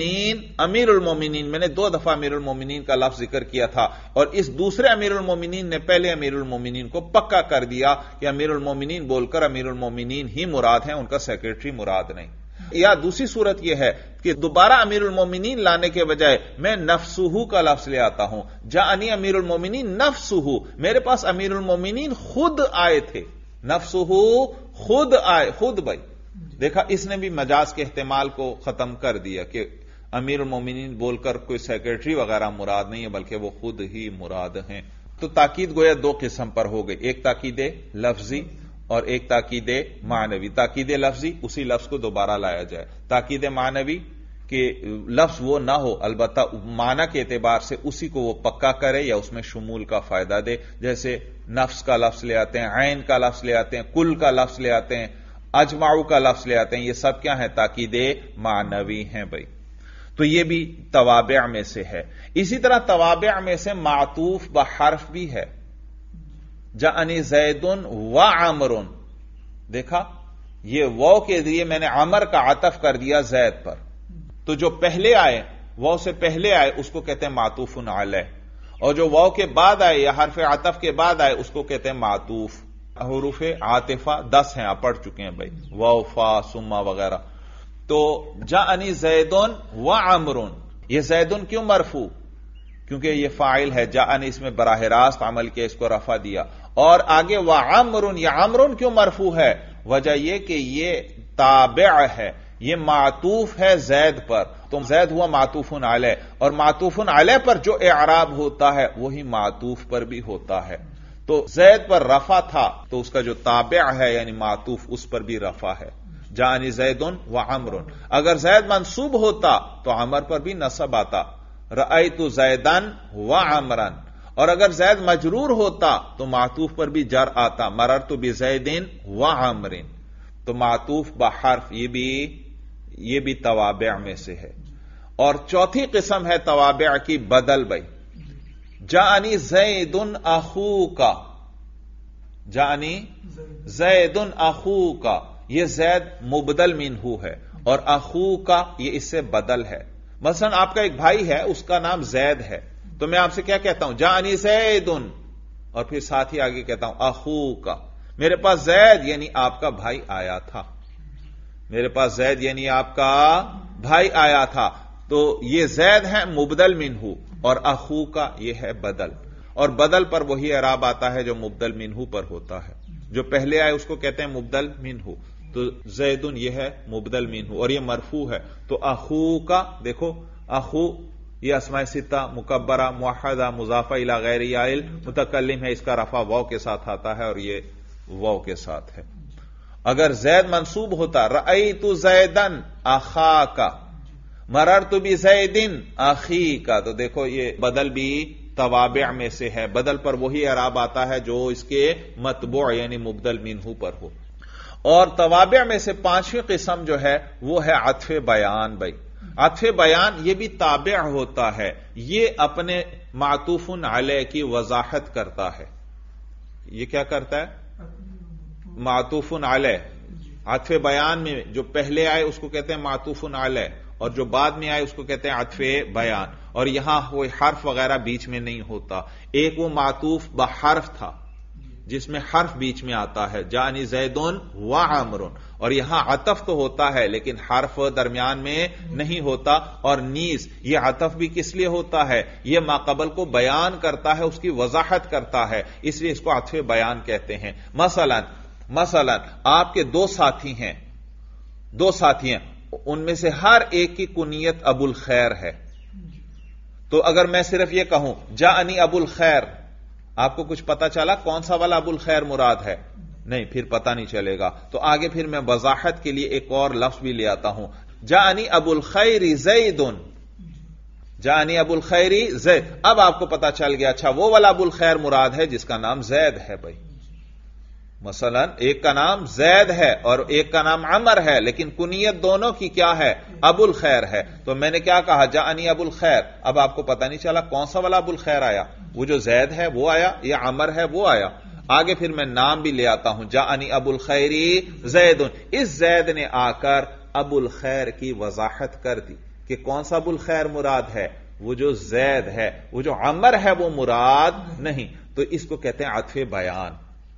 المومنین، میں نے 2 دفعہ امیر المومنین کا لفظ ذکر کیا تھا، اور اس دوسرے امیر المومنین نے پہلے امیر المومنین کو پکا کر دیا کہ امیر المومنین بول کر امیر المومنین ہی مراد ہیں، ان کا سیکرٹری مراد نہیں. یا دوسری صورت یہ ہے کہ دوبارہ امیر المومنین لانے کے بجائے میں نفسہ کا لفظ لے آتا ہوں. جاءنی امیر المومنین نفسہ، میرے پاس امیر المومنین خود آئے تھے. نفسہ خود آئے، خود بھائی. دیکھا اس نے بھی مجاز کے احتمال کو ختم کر دیا کہ امیر المومنین بول کر کوئی سیکرٹری وغیرہ مراد نہیں ہے بلکہ وہ خود ہی مراد ہیں. تو تاکید گویا 2 قسم پر ہو گئی، ایک تاکید لفظی اور ایک تاکید معنوی. تاکید لفظی اسی لفظ کو دوبارہ لایا جائے. تاکید معنوی کہ لفظ وہ نہ ہو البتہ معنی کے اعتبار سے اسی کو وہ پکا کرے یا اس میں شمول کا فائدہ دے. جیسے نفس کا لفظ لے آتے ہیں، عین کا لفظ لے آتے ہیں، کل کا لفظ لے آتے ہیں، اجمعو کا لفظ لے آتے ہیں. یہ سب کیا ہے؟ تاکید معنوی ہیں بھائی. تو یہ بھی توابع میں سے ہے. اسی طرح توابع میں سے معطوف بحرف بھی ہے. جاءنی زید و عمر، دیکھا یہ واو کے ذریعے میں نے عمر کا عطف کر دیا زید پر. تو جو پہلے آئے، واو سے پہلے آئے، اس کو کہتے ہیں معطوف علیہ، اور جو واو کے بعد آئے یا حرف عطف کے بعد آئے اس کو کہتے ہیں معطوف. حروف عاطفہ 10 ہیں، آپ پڑھ چکے ہیں بھائی، واو، فا، ثم وغیرہ. تو جاءنی زیدن و عمرن، یہ زیدن کیوں مرفوع؟ کیونکہ یہ فاعل ہے. جاءنی اس میں براہ راست عمل کیا، اس کو رفع دیا. اور آگے و عمرن، یہ عمرن کیوں مرفوع ہے؟ وجہ یہ کہ یہ تابع ہے، یہ معطوف ہے زید پر. تو زید ہوا معطوف علیہ، اور معطوف علیہ پر جو اعراب ہوتا ہے وہی معطوف پر بھی ہوتا ہے. تو زید پر رفع تھا تو اس کا جو تابع ہے یعنی معطوف اس پر بھی رفع ہے. جاءنی زیدن و عمرن. اگر زید منصوب ہوتا تو عمر پر بھی نصب آتا، رأیت زیدن و عمرن. اور اگر زید مجرور ہوتا تو معطوف پر بھی جر آتا، مررت بزیدن و عمرن. تو معطوف بحرف یہ بھی یہ بھی توابع میں سے ہے. اور چوتھی قسم ہے توابع کی بدل بھائی. جاءنی زید اخوک، جاءنی زید اخوک، یہ زید مبدل منہ ہے اور اخوک یہ اس سے بدل ہے. مثلا آپ کا ایک بھائی ہے، اس کا نام زید ہے، تو میں آپ سے کیا کہتا ہوں؟ جاءنی زید، اور پھر ساتھ ہی آگے کہتا ہوں اخوک. میرے پاس زید یعنی آپ کا بھائی آیا تھا، میرے پاس زید یعنی آپ کا بھائی آیا تھا. تو یہ زید ہے مبدل منہ اور اخوک یہ ہے بدل. اور بدل پر وہی اعراب آتا ہے جو مبدل منہ پر ہوتا ہے. جو پہلے آئے اس کو کہتے ہیں مبدل منہ. تو زیدن یہ ہے مبدل منہ اور یہ مرفوع ہے. تو اخوک، دیکھو اخو یہ اسماء ستہ مکبرہ موحدہ مضافہ الی غیر عائل متکلم ہے، اس کا رفع واو کے ساتھ آتا ہے اور یہ واو کے ساتھ ہے. اگر زید منصوب ہوتا رأیت زیدن اخاک مررت بزید اخیک، تو دیکھو یہ بدل بھی توابع میں سے ہے. بدل پر وہی اعراب آتا ہے جو اس کے متبوع یعنی مبدل منہ پر ہو. اور توابع میں سے پانچویں قسم جو ہے وہ ہے عطف بیان بھائی. عطف بیان یہ بھی تابع ہوتا ہے، یہ اپنے معطوف علیہ کی وضاحت کرتا ہے. یہ کیا کرتا ہے؟ معطوف علیہ. عطف بیان میں جو پہلے آئے اس کو کہتے ہیں معطوف علیہ اور جو بعد میں آئے اس کو کہتے ہیں عطف بیان. اور یہاں کوئی حرف وغیرہ بیچ میں نہیں ہوتا. ایک وہ معطوف بحرف تھا جس میں حرف بیچ میں آتا ہے، جاءنی زیدن و عمر، اور یہاں عطف تو ہوتا ہے لیکن حرف درمیان میں نہیں ہوتا. اور نیز یہ عطف بھی کس لیے ہوتا ہے؟ یہ ماقبل کو بیان کرتا ہے، اس کی وضاحت کرتا ہے، اس لیے اس کو عطف بیان کہتے ہیں. مثلا آپ کے دو ساتھی ہیں، ان میں سے ہر ایک کی کنیت ابو الخیر ہے. تو اگر میں صرف یہ کہوں جاءنی ابو الخیر، آپ کو کچھ پتا چلا کون سا والا ابو الخیر مراد ہے؟ نہیں، پھر پتا نہیں چلے گا. تو آگے پھر میں وضاحت کے لیے ایک اور لفظ بھی لے آتا ہوں، جاءنی ابو الخیر زید، جاءنی ابو الخیر زید. اب آپ کو پتا چل گیا اچھا وہ والا ابو الخیر مراد ہے جس کا نام زید ہے بھائی. مثلا ایک کا نام زید ہے اور ایک کا نام عمر ہے، لیکن کنیت دونوں کی کیا ہے؟ ابو الخیر ہے. تو میں نے کیا کہا؟ جاءنی ابو الخیر. اب آپ کو پتہ نہیں چلا کون سا والا ابو الخیر آیا؟ وہ جو زید ہے وہ آیا یا عمر ہے وہ آیا؟ آگے پھر میں نام بھی لے آتا ہوں، جاءنی ابو الخیر زید. اس زید نے آ کر ابو الخیر کی وضاحت کر دی کہ کون سا ابو الخیر مراد ہے؟ وہ جو زید ہے. وہ جو عمر ہے وہ مراد نہیں. تو اس کو کہتے ہیں عطف بیان.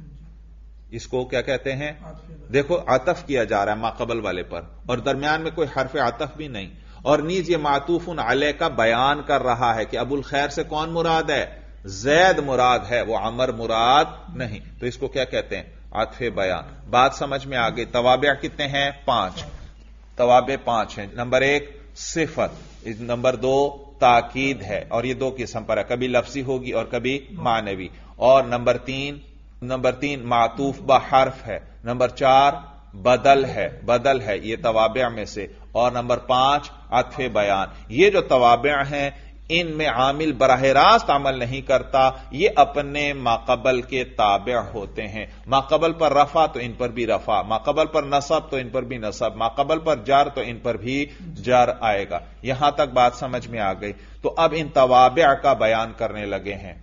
اس کو کیا کہتے ہیں؟ دیکھو عطف کیا جا رہا ہے ماقبل والے پر اور درمیان میں کوئی حرف عطف بھی نہیں، اور نیز یہ معطوف علیہ کا بیان کر رہا ہے کہ ابو الخیر سے کون مراد ہے؟ زید مراد ہے، وہ عمر مراد نہیں. تو اس کو کیا کہتے ہیں؟ عطف بیان. بات سمجھ میں آ گئی. توابع کتنے ہیں؟ 5. توابع 5 ہیں. نمبر 1 صفت، نمبر 2 تاکید ہے اور یہ 2 قسم پر ہے، کبھی لفظی ہوگی اور کبھی معنوی. اور نمبر 3 معطوف بحرف ہے. نمبر 4 بدل ہے یہ توابع میں سے. اور نمبر 5 عطف بیان. یہ جو توابع ہیں ان میں عامل براہ راست عمل نہیں کرتا، یہ اپنے ماقبل کے تابع ہوتے ہیں. ماقبل پر رفع تو ان پر بھی رفع، ماقبل پر نصب تو ان پر بھی نصب، ماقبل پر جر تو ان پر بھی جر آئے گا. یہاں تک بات سمجھ میں آ گئی. تو اب ان توابع کا بیان کرنے لگے ہیں.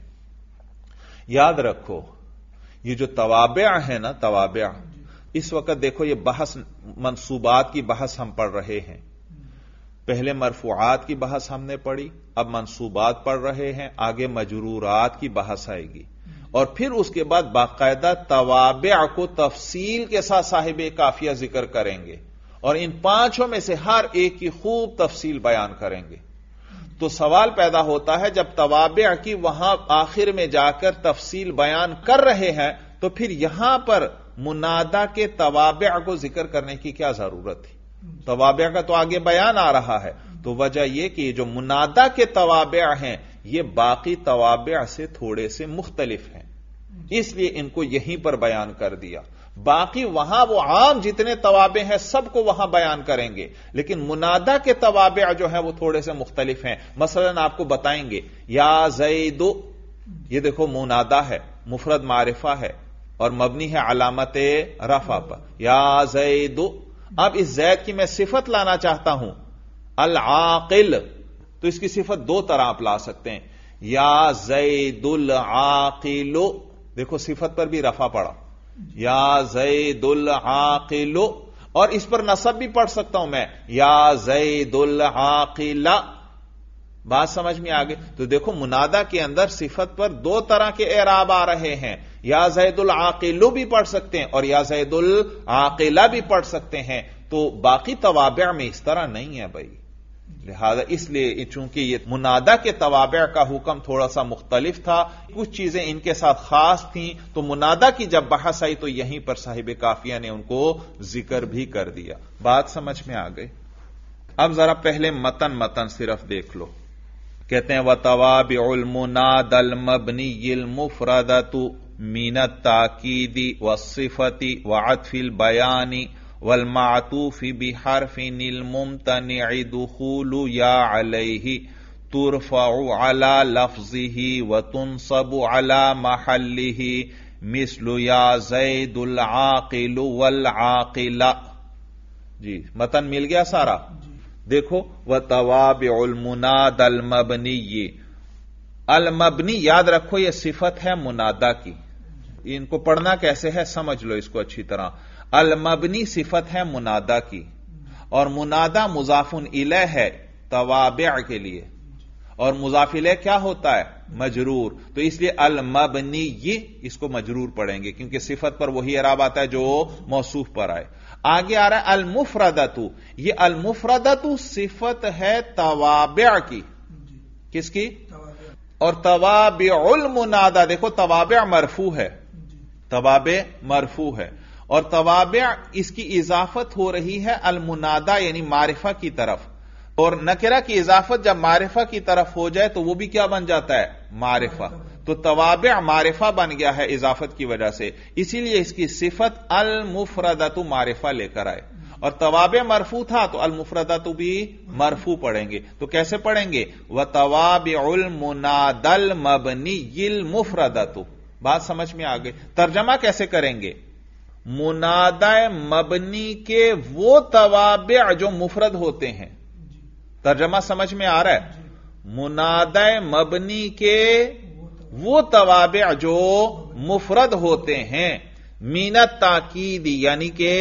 یاد رکھو یہ جو توابع ہے نا، توابع اس وقت دیکھو یہ بحث منصوبات کی بحث ہم پڑھ رہے ہیں. پہلے مرفوعات کی بحث ہم نے پڑھی، اب منصوبات پڑھ رہے ہیں، آگے مجرورات کی بحث آئے گی اور پھر اس کے بعد باقاعدہ توابع کو تفصیل کے ساتھ صاحب قافیہ ذکر کریں گے اور ان 5 میں سے ہر ایک کی خوب تفصیل بیان کریں گے. تو سوال پیدا ہوتا ہے جب توابع کی وہاں آخر میں جا کر تفصیل بیان کر رہے ہیں تو پھر یہاں پر منادا کے توابع کو ذکر کرنے کی کیا ضرورت تھی؟ توابع کا تو آگے بیان آ رہا ہے. تو وجہ یہ کہ یہ جو منادا کے توابع ہیں یہ باقی توابع سے تھوڑے سے مختلف ہیں، اس لیے ان کو یہیں پر بیان کر دیا. باقی وہاں وہ عام جتنے توابع ہیں سب کو وہاں بیان کریں گے، لیکن منادا کے توابع جو ہیں وہ تھوڑے سے مختلف ہیں. مثلا آپ کو بتائیں گے یا زید، یہ دیکھو منادا ہے، مفرد معرفہ ہے اور مبنی ہے علامت رفع پر. یا زید، اب اس زید کی میں صفت لانا چاہتا ہوں العاقل، تو اس کی صفت دو طرح آپ لا سکتے ہیں، یا زید العاقل، دیکھو صفت پر بھی رفع پڑا، یا زید العاقل، اور اس پر نصب بھی پڑھ سکتا ہوں میں، یا زید العاقل. بات سمجھ میں آگے؟ تو دیکھو منادا کے اندر صفت پر دو طرح کے اعراب آ رہے ہیں، یا زید العاقل بھی پڑھ سکتے ہیں اور یا زید العاقلہ بھی پڑھ سکتے ہیں. تو باقی توابع میں اس طرح نہیں ہے بھائی، لہذا اس لیے چونکہ یہ منادا کے توابع کا حکم تھوڑا سا مختلف تھا، کچھ چیزیں ان کے ساتھ خاص تھیں، تو منادا کی جب بحث آئی تو یہیں پر صاحب کافیہ نے ان کو ذکر بھی کر دیا. بات سمجھ میں آ گئی؟ اب ذرا پہلے متن صرف دیکھ لو. کہتے ہیں وَتَوَابِعُ الْمُنَادَى الْمَبْنِيِّ الْمُفْرَدَةُ مِنَ التَّأْكِيدِ وَالصِّفَةِ وَعَطْفِ الْبَيَانِ وَالْمَعْطُوفِ بِحَرْفٍ الْمُمْتَنِعِ دُخُولُ يَا عَلَيْهِ تُرْفَعُ عَلَى لَفْظِهِ وَتُنْصَبُ عَلَى مَحَلِّهِ مِثْلُ يَا زَيْدُ الْعَاقِلُ وَالْعَاقِلَ. جی متن مل گیا سارا؟ دیکھو وَتَوَابِعُ الْمُنَادَى الْمَبْنِيِّ، المبنی یاد رکھو یہ صفت ہے منادا کی، ان کو پڑھنا کیسے ہے سمجھ لو اس کو اچھی طرح. المبنی صفت ہے منادا کی، اور منادا مضاف الیہ ہے توابع کے لیے، اور مضاف الیہ کیا ہوتا ہے؟ مجرور. تو اس لیے المبنی اس کو مجرور پڑھیں گے کیونکہ صفت پر وہی اعراب آتا ہے جو موصوف پر آئے. آگے آ رہا ہے المفردۃ، یہ المفردۃ صفت ہے توابع کی. کس کی؟ اور توابع المنادا، دیکھو توابع مرفوع ہے، توابع مرفوع ہے، اور توابع اس کی اضافت ہو رہی ہے المنادا یعنی معرفہ کی طرف، اور نکرہ کی اضافت جب معرفہ کی طرف ہو جائے تو وہ بھی کیا بن جاتا ہے؟ معرفہ. تو توابع معرفہ بن گیا ہے اضافت کی وجہ سے، اسی لیے اس کی صفت المفردۃ معرفہ لے کر آئے. اور توابع مرفوع تھا تو المفردۃ بھی مرفوع پڑھیں گے. تو کیسے پڑھیں گے؟ وَتَوَابِعُ الْمُنَادَى الْمَبْنِيِّ الْمُفْرَدَةُ. بات سمجھ میں آ گئی؟ ترجمہ کیسے کریں گے؟ منادہ مبنی کے وہ توابع جو مفرد ہوتے ہیں. ترجمہ سمجھ میں آ رہا ہے؟ منادہ مبنی کے وہ توابع جو مفرد ہوتے ہیں، من التاکید یعنی کہ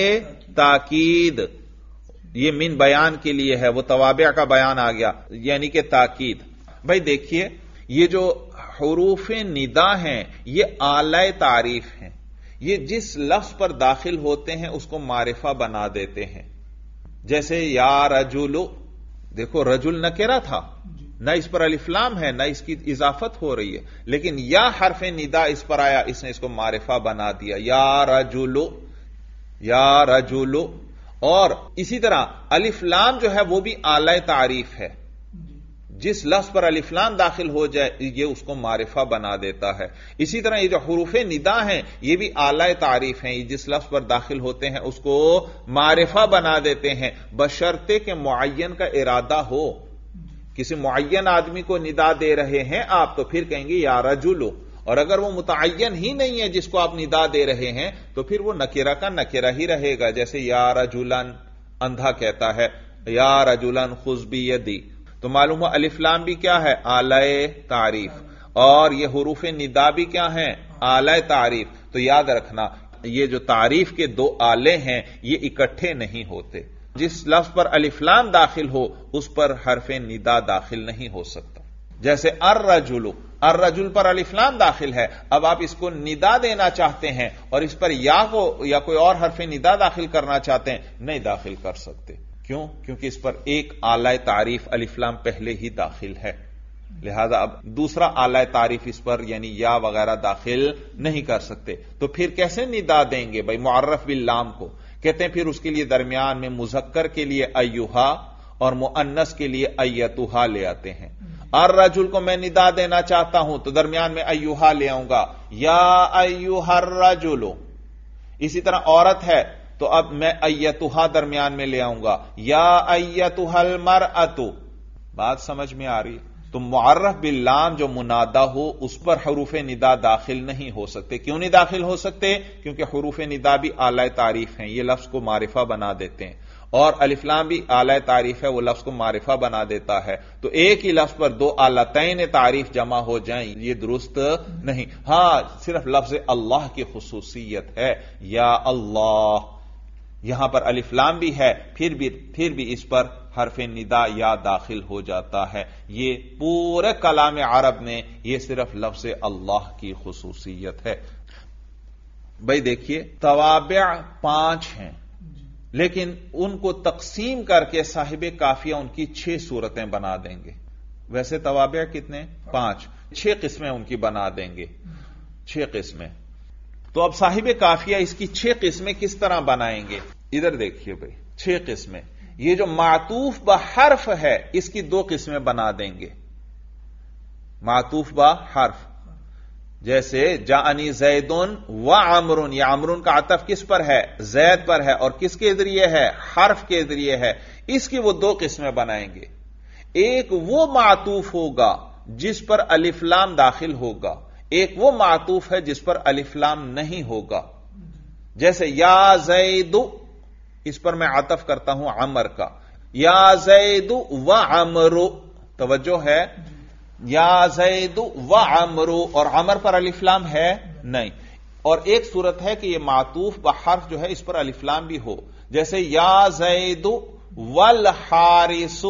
تاکید، یہ من بیان کے لیے ہے، وہ توابع کا بیان آ گیا یعنی کہ تاکید. بھائی دیکھیے یہ جو حروف ندا ہیں یہ اعلی تعریف ہیں، یہ جس لفظ پر داخل ہوتے ہیں اس کو معرفہ بنا دیتے ہیں. جیسے یا رجل، دیکھو رجل نکرہ تھا، نہ اس پر الف لام ہے نہ اس کی اضافت ہو رہی ہے، لیکن یا حرف ندا اس پر آیا، اس نے اس کو معرفہ بنا دیا، یا رجل، یا رجل. اور اسی طرح الف لام جو ہے وہ بھی اعلی تعریف ہے، جس لفظ پر الف لام داخل ہو جائے یہ اس کو معرفہ بنا دیتا ہے. اسی طرح یہ جو حروف ندا ہیں یہ بھی اعلی تعریف ہیں، جس لفظ پر داخل ہوتے ہیں اس کو معرفہ بنا دیتے ہیں، بشرطے کہ معین کا ارادہ ہو. کسی معین آدمی کو ندا دے رہے ہیں آپ تو پھر کہیں گے یا رجل، اور اگر وہ متعین ہی نہیں ہے جس کو آپ ندا دے رہے ہیں تو پھر وہ نکرہ کا نکرہ ہی رہے گا. جیسے یا رجلن اندھا کہتا ہے یا رجلن خذ بیدی، تو معلوم ہوا الف لام بھی کیا ہے؟ اعلی تعریف، اور یہ حروف ندا بھی کیا ہیں؟ اعلی تعریف. تو یاد رکھنا یہ جو تعریف کے دو آلے ہیں یہ اکٹھے نہیں ہوتے، جس لفظ پر الف لام داخل ہو اس پر حرف ندا داخل نہیں ہو سکتا. جیسے الرجل، الرجل پر الف لام داخل ہے، اب آپ اس کو ندا دینا چاہتے ہیں اور اس پر یا کو یا کوئی اور حرف ندا داخل کرنا چاہتے ہیں، نہیں داخل کر سکتے. کیوں؟ کیونکہ اس پر ایک اعلی تعریف الف لام پہلے ہی داخل ہے، لہذا اب دوسرا اعلی تعریف اس پر یعنی یا وغیرہ داخل نہیں کر سکتے. تو پھر کیسے ندا دیں گے بھائی معرف باللام کو؟ کہتے ہیں پھر اس کے لیے درمیان میں مذکر کے لیے ایھا اور مؤنث کے لیے ایتھا لے آتے ہیں. الرجل کو میں ندا دینا چاہتا ہوں تو درمیان میں ایھا لے آؤں گا، یا ایھا الرجل. اسی طرح عورت ہے تو اب میں ایتھا درمیان میں لے آؤں گا، یا ایتھا المرأۃ. بات سمجھ میں آ رہی ہے؟ تو معرف باللام جو منادا ہو اس پر حروف ندا داخل نہیں ہو سکتے. کیوں نہیں داخل ہو سکتے؟ کیونکہ حروف ندا بھی اعلی تعریف ہیں، یہ لفظ کو معرفہ بنا دیتے ہیں، اور الف لام بھی اعلی تعریف ہے، وہ لفظ کو معرفہ بنا دیتا ہے. تو ایک ہی لفظ پر دو اعلیتین تعریف جمع ہو جائیں، یہ درست نہیں. ہاں صرف لفظ اللہ کی خصوصیت ہے، یا اللہ، یہاں پر الف لام بھی ہے، پھر بھی اس پر حرف ندا یا داخل ہو جاتا ہے. یہ پورے کلام عرب میں یہ صرف لفظ اللہ کی خصوصیت ہے. بھائی دیکھیے، توابع 5 ہیں، لیکن ان کو تقسیم کر کے صاحب قافیہ ان کی 6 صورتیں بنا دیں گے. ویسے توابع کتنے؟ 5. 6 قسمیں ان کی بنا دیں گے، 6 قسمیں. تو اب صاحب قافیہ اس کی 6 قسمیں کس طرح بنائیں گے؟ ادھر دیکھیے بھائی، 6 قسمیں. یہ جو معطوف بحرف ہے اس کی 2 قسمیں بنا دیں گے. معطوف بحرف، جیسے جاءنی زیدن و عمرن، یہ عمرن کا عطف کس پر ہے؟ زید پر ہے، اور کس کے ذریعے ہے؟ حرف کے ذریعے ہے. اس کی وہ 2 قسمیں بنائیں گے. ایک وہ معطوف ہوگا جس پر الف لام داخل ہوگا، ایک وہ معطوف ہے جس پر الف لام نہیں ہوگا. جیسے یا زید، اس پر میں عطف کرتا ہوں عمر کا، یا زید و عمر، توجہ ہے، یا زید و عمر، اور عمر پر الف لام ہے نہیں. اور ایک صورت ہے کہ یہ معطوف بحرف جو ہے اس پر الف لام بھی ہو، جیسے یا زید والحارس،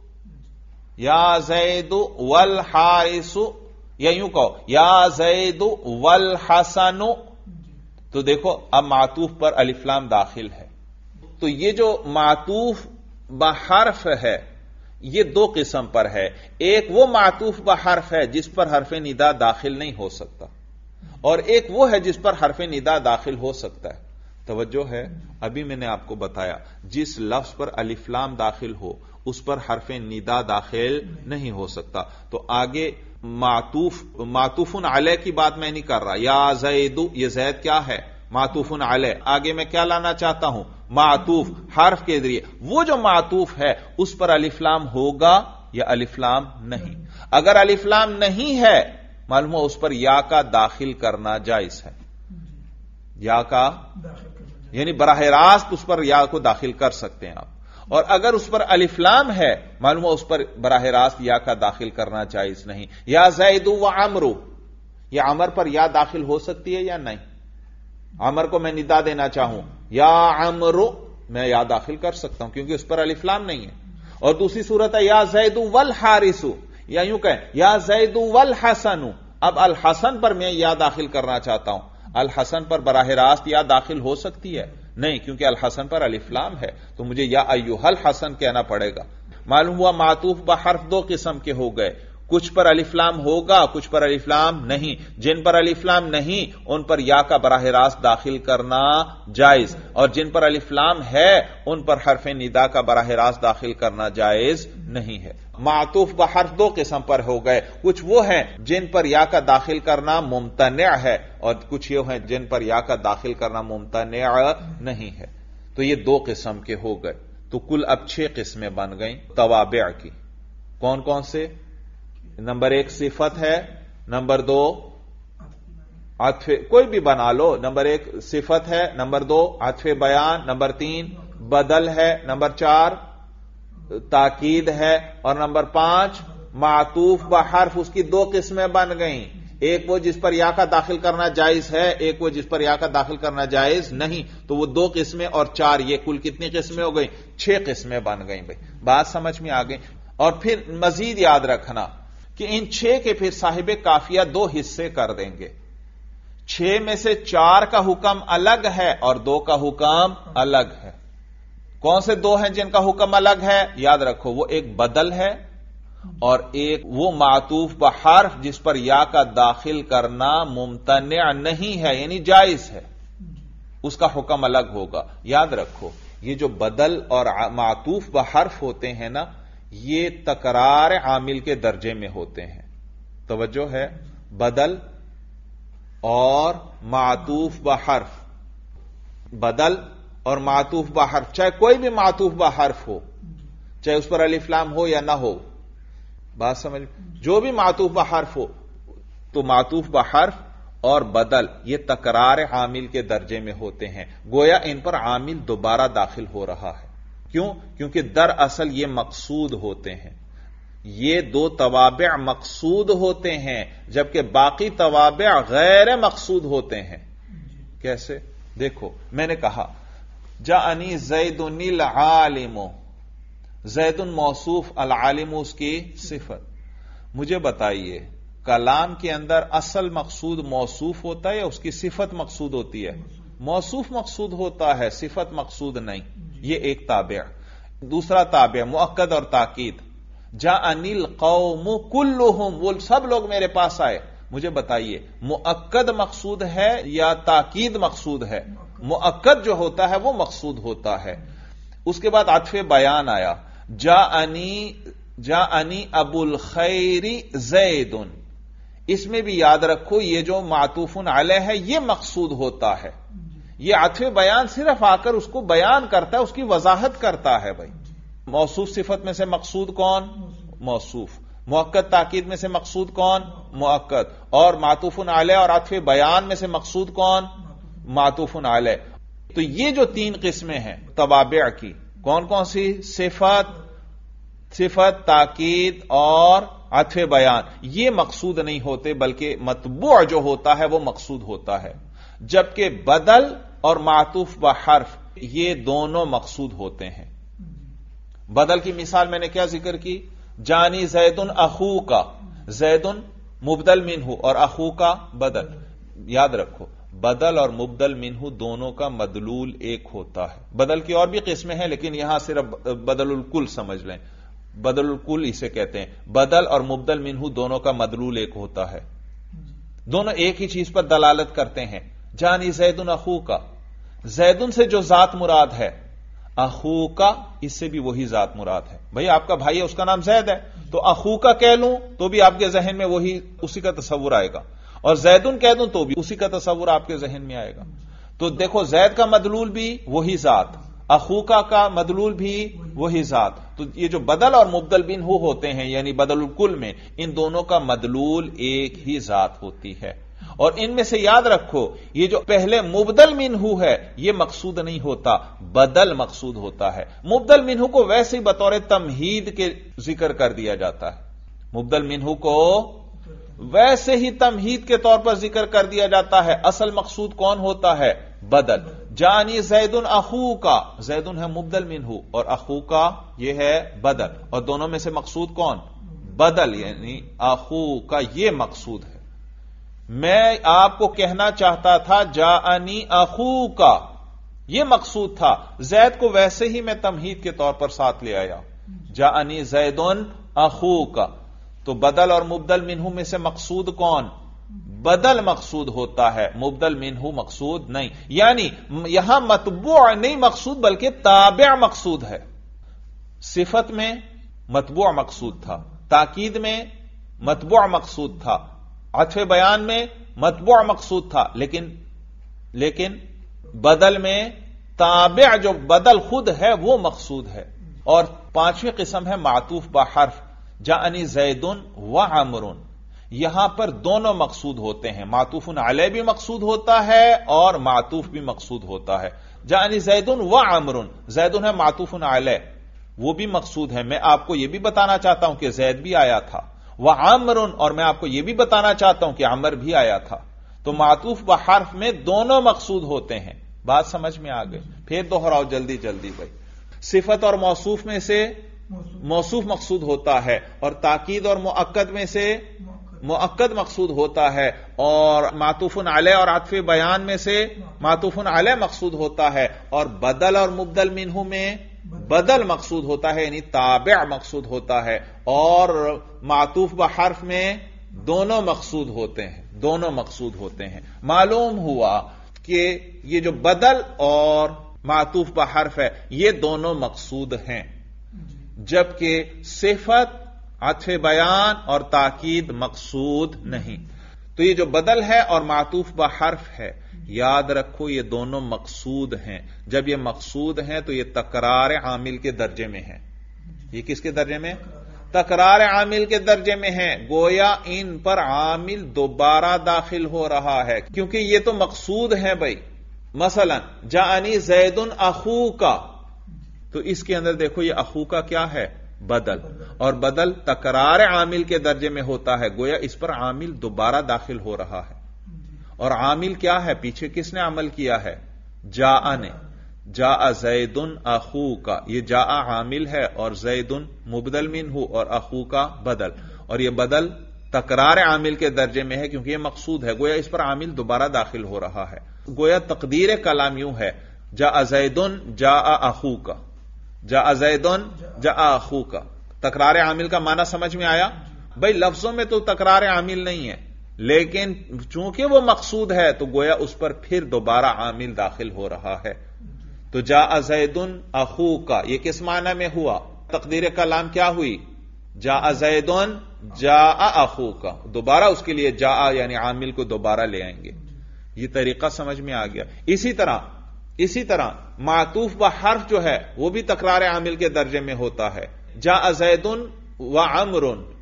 یا زید والحارس، یا یوں کہو یا زید والحسن. تو دیکھو اب معطوف پر الف لام داخل ہے. تو یہ جو معطوف بحرف ہے یہ 2 قسم پر ہے. ایک وہ معطوف بحرف ہے جس پر حرف ندا داخل نہیں ہو سکتا، اور ایک وہ ہے جس پر حرف ندا داخل ہو سکتا ہے. توجہ ہے، ابھی میں نے آپ کو بتایا جس لفظ پر الف لام داخل ہو اس پر حرف ندا داخل نہیں ہو سکتا. تو آگے معطوف علیہ کی بات میں نہیں کر رہا. یا زید، یہ زید کیا ہے؟ معطوف علیہ. آگے میں کیا لانا چاہتا ہوں؟ معطوف حرف کے ذریعے. وہ جو معطوف ہے اس پر الف لام ہوگا یا الف لام نہیں. اگر الف لام نہیں ہے معلوم ہو اس پر یا کا داخل کرنا جائز ہے. یا کا یعنی براہ راست اس پر یا کو داخل کر سکتے ہیں آپ. اور اگر اس پر الف لام ہے معلوم ہو اس پر براہ راست یا کا داخل کرنا جائز نہیں. یا زید و عمرو، یہ عمر پر یا داخل ہو سکتی ہے یا نہیں؟ عمر کو میں ندا دینا چاہوں یا عمرو، میں یا داخل کر سکتا ہوں کیونکہ اس پر الف لام نہیں ہے. اور دوسری صورت ہے یا زید والحارس، یا یوں کہیں یا زید والحسن. اب الحسن پر میں یا داخل کرنا چاہتا ہوں، الحسن پر براہ راست یا داخل ہو سکتی ہے؟ نہیں، کیونکہ الحسن پر الف لام ہے، تو مجھے یا ایھا الحسن کہنا پڑے گا. معلوم ہوا معطوف بحرف 2 قسم کے ہو گئے، کچھ پر الف لام ہوگا، کچھ پر الف لام نہیں. جن پر الف لام نہیں ان پر یا کا براہ راست داخل کرنا جائز، اور جن پر الف لام ہے ان پر حرف ندا کا براہ راست داخل کرنا جائز نہیں ہے. معطوف بحرف 2 قسم پر ہو گئے، کچھ وہ ہیں جن پر یا کا داخل کرنا ممتنع ہے، اور کچھ یہ ہیں جن پر یا کا داخل کرنا ممتنع نہیں ہے. تو یہ 2 قسم کے ہو گئے. تو کل اب 6 قسمیں بن گئیں توابع کی. کون کون سے؟ نمبر 1 صفت ہے، نمبر 2 عطف، کوئی بھی بنا لو. نمبر 1 صفت ہے، نمبر 2 عطف بیان، نمبر 3 بدل ہے، نمبر 4 تاکید ہے، اور نمبر 5 معطوف بحرف. اس کی 2 قسمیں بن گئیں، ایک وہ جس پر یا کا داخل کرنا جائز ہے، ایک وہ جس پر یا کا داخل کرنا جائز نہیں. تو وہ 2 قسمیں اور 4، یہ کل کتنی قسمیں ہو گئی؟ 6 قسمیں بن گئیں. بھائی بات سمجھ میں آ گئی. اور پھر مزید یاد رکھنا کہ ان 6 کے پھر صاحب قافیہ 2 حصے کر دیں گے. 6 میں سے 4 کا حکم الگ ہے اور 2 کا حکم الگ ہے. کون سے 2 ہیں جن کا حکم الگ ہے؟ یاد رکھو، وہ ایک بدل ہے اور ایک وہ معطوف بحرف جس پر یا کا داخل کرنا ممتنع نہیں ہے، یعنی جائز ہے، اس کا حکم الگ ہوگا. یاد رکھو یہ جو بدل اور معطوف بحرف ہوتے ہیں نا، یہ تکرار عامل کے درجے میں ہوتے ہیں. توجہ ہے، بدل اور معطوف بحرف، بدل اور معطوف بحرف، چاہے کوئی بھی معطوف بحرف ہو، چاہے اس پر الف لام ہو یا نہ ہو، بات سمجھ، جو بھی معطوف بحرف ہو تو معطوف بحرف اور بدل یہ تکرار عامل کے درجے میں ہوتے ہیں، گویا ان پر عامل دوبارہ داخل ہو رہا ہے۔ کیوں؟ کیونکہ دراصل یہ مقصود ہوتے ہیں، یہ دو توابع مقصود ہوتے ہیں، جبکہ باقی توابع غیر مقصود ہوتے ہیں۔ کیسے؟ دیکھو، میں نے کہا جاءنی زید العالم، زید موصوف، العالم اس کی صفت۔ مجھے بتائیے کلام کے اندر اصل مقصود موصوف ہوتا ہے یا اس کی صفت مقصود ہوتی ہے؟ موصوف مقصود ہوتا ہے، صفت مقصود نہیں۔ یہ ایک تابع۔ دوسرا تابع مؤکد اور تاکید، جاءنی القوم کلہم، وہ سب لوگ میرے پاس آئے۔ مجھے بتائیے مؤکد مقصود ہے یا تاکید مقصود ہے؟ مؤکد جو ہوتا ہے وہ مقصود ہوتا ہے۔ اس کے بعد عطف بیان آیا، جاءنی ابو الخیر زید، اس میں بھی یاد رکھو یہ جو معطوف علیہ ہے یہ مقصود ہوتا ہے۔ یہ عطف بیان صرف آ کر اس کو بیان کرتا ہے، اس کی وضاحت کرتا ہے۔ بھائی موصوف صفت میں سے مقصود کون؟ موصوف۔ مؤکد تاکید میں سے مقصود کون؟ مؤکد۔ اور معطوف علیہ اور عطف بیان میں سے مقصود کون؟ معطوف علیہ۔ تو یہ جو تین قسمیں ہیں توابع کی، کون کون سی؟ صفت، تاکید اور عطف بیان، یہ مقصود نہیں ہوتے بلکہ مطبوع جو ہوتا ہے وہ مقصود ہوتا ہے، جبکہ بدل اور معطوف بحرف یہ دونوں مقصود ہوتے ہیں۔ بدل کی مثال میں نے کیا ذکر کی؟ جانی زید اخوک، زید مبدل منہ اور اخوک بدل۔ یاد رکھو بدل اور مبدل منہ دونوں کا مدلول ایک ہوتا ہے۔ بدل کی اور بھی قسمیں ہیں لیکن یہاں صرف بدل الکل سمجھ لیں، بدل الکل اسے کہتے ہیں۔ بدل اور مبدل منہ دونوں کا مدلول ایک ہوتا ہے، دونوں ایک ہی چیز پر دلالت کرتے ہیں۔ جانی زیدن اخوکا، زیدن سے جو ذات مراد ہے، اخوکا اس سے بھی وہی ذات مراد ہے۔ بھئی آپ کا بھائی ہے، اس کا نام زید ہے، تو اخوکا کہہ لوں تو بھی آپ کے ذہن میں وہی اسی کا تصور آئے گا، اور زیدن کہہ دوں تو بھی اسی کا تصور آپ کے ذہن میں آئے گا۔ تو دیکھو زید کا مدلول بھی وہی ذات، اخوکا کا مدلول بھی وہی ذات۔ تو یہ جو بدل اور مبدل منہ ہوتے ہیں یعنی بدل الکل میں، ان دونوں کا مدلول ایک ہی ذات ہوتی ہے۔ اور ان میں سے یاد رکھو یہ جو پہلے مبدل منہ ہے یہ مقصود نہیں ہوتا، بدل مقصود ہوتا ہے۔ مبدل منہ کو ویسے ہی بطور تمہید کے ذکر کر دیا جاتا ہے، مبدل منہ کو ویسے ہی تمہید کے طور پر ذکر کر دیا جاتا ہے۔ اصل مقصود کون ہوتا ہے؟ بدل۔ جانی زیدن اخوکا، زیدن ہے مبدل منہ اور اخوکا یہ ہے بدل، اور دونوں میں سے مقصود کون؟ بدل، یعنی اخوکا یہ مقصود ہے۔ میں آپ کو کہنا چاہتا تھا جاءنی اخوکا، یہ مقصود تھا، زید کو ویسے ہی میں تمہید کے طور پر ساتھ لے آیا، جاءنی زیدن اخوکا۔ تو بدل اور مبدل منہ میں سے مقصود کون؟ بدل مقصود ہوتا ہے، مبدل منہ مقصود نہیں۔ یعنی یہاں متبوع نہیں مقصود بلکہ تابع مقصود ہے۔ صفت میں متبوع مقصود تھا، تاکید میں متبوع مقصود تھا، عطف بیان میں متبوع مقصود تھا، لیکن بدل میں تابع جو بدل خود ہے وہ مقصود ہے۔ اور پانچویں قسم ہے معطوف بحرف، جاءنی زیدن و عمرن، یہاں پر دونوں مقصود ہوتے ہیں، معطوف علیہ بھی مقصود ہوتا ہے اور معطوف بھی مقصود ہوتا ہے۔ جاءنی زیدن و عمرن، زیدن ہے معطوف علیہ، وہ بھی مقصود ہے۔ میں آپ کو یہ بھی بتانا چاہتا ہوں کہ زید بھی آیا تھا، وعمرن، اور میں آپ کو یہ بھی بتانا چاہتا ہوں کہ عمر بھی آیا تھا۔ تو معطوف بحرف میں دونوں مقصود ہوتے ہیں۔ بات سمجھ میں آ گئی؟ پھر دوہراؤ جلدی جلدی بھائی۔ صفت اور موصوف میں سے موصوف مقصود ہوتا ہے، اور تاکید اور مؤکد میں سے مؤکد مقصود ہوتا ہے، اور معطوف علیہ اور عطف بیان میں سے معطوف علیہ مقصود ہوتا ہے، اور بدل اور مبدل منہ میں بدل مقصود ہوتا ہے یعنی تابع مقصود ہوتا ہے، اور معطوف بحرف میں دونوں مقصود ہوتے ہیں، دونوں مقصود ہوتے ہیں۔ معلوم ہوا کہ یہ جو بدل اور معطوف بحرف ہے یہ دونوں مقصود ہیں، جبکہ صفت، عطف بیان اور تاکید مقصود نہیں۔ تو یہ جو بدل ہے اور معطوف بحرف ہے، یاد رکھو یہ دونوں مقصود ہیں۔ جب یہ مقصود ہیں تو یہ تکرار عامل کے درجے میں ہیں۔ یہ کس کے درجے میں؟ تکرار عامل کے درجے میں ہیں، گویا ان پر عامل دوبارہ داخل ہو رہا ہے، کیونکہ یہ تو مقصود ہے بھائی. مثلا جاءنی زید اخوکا، تو اس کے اندر دیکھو یہ اخوکا کیا ہے؟ بدل، اور بدل تکرار عامل کے درجے میں ہوتا ہے، گویا اس پر عامل دوبارہ داخل ہو رہا ہے. اور عامل کیا ہے؟ پیچھے کس نے عمل کیا ہے؟ جاء نے. جاء زید اخوکا، یہ جاء عامل ہے اور زید مبدل منہ اور اخوکا بدل، اور یہ بدل تکرار عامل کے درجے میں ہے کیونکہ یہ مقصود ہے، گویا اس پر عامل دوبارہ داخل ہو رہا ہے. گویا تقدیر کلام یوں ہے جاء زید جاء اخوکا، جاء زید جاء اخوکا. تکرار عامل کا معنی سمجھ میں آیا؟ بھائی لفظوں میں تو تکرار عامل نہیں ہے، لیکن چونکہ وہ مقصود ہے تو گویا اس پر پھر دوبارہ عامل داخل ہو رہا ہے. تو جاء زید اخوکا یہ کس معنی میں ہوا؟ تقدیر کلام کیا ہوئی؟ جاء زید جاء اخوکا، دوبارہ اس کے لیے جاء یعنی عامل کو دوبارہ لے آئیں گے. یہ طریقہ سمجھ میں آ گیا. اسی طرح معطوف بحرف جو ہے وہ بھی تکرار عامل کے درجے میں ہوتا ہے. جاء زید وعمر،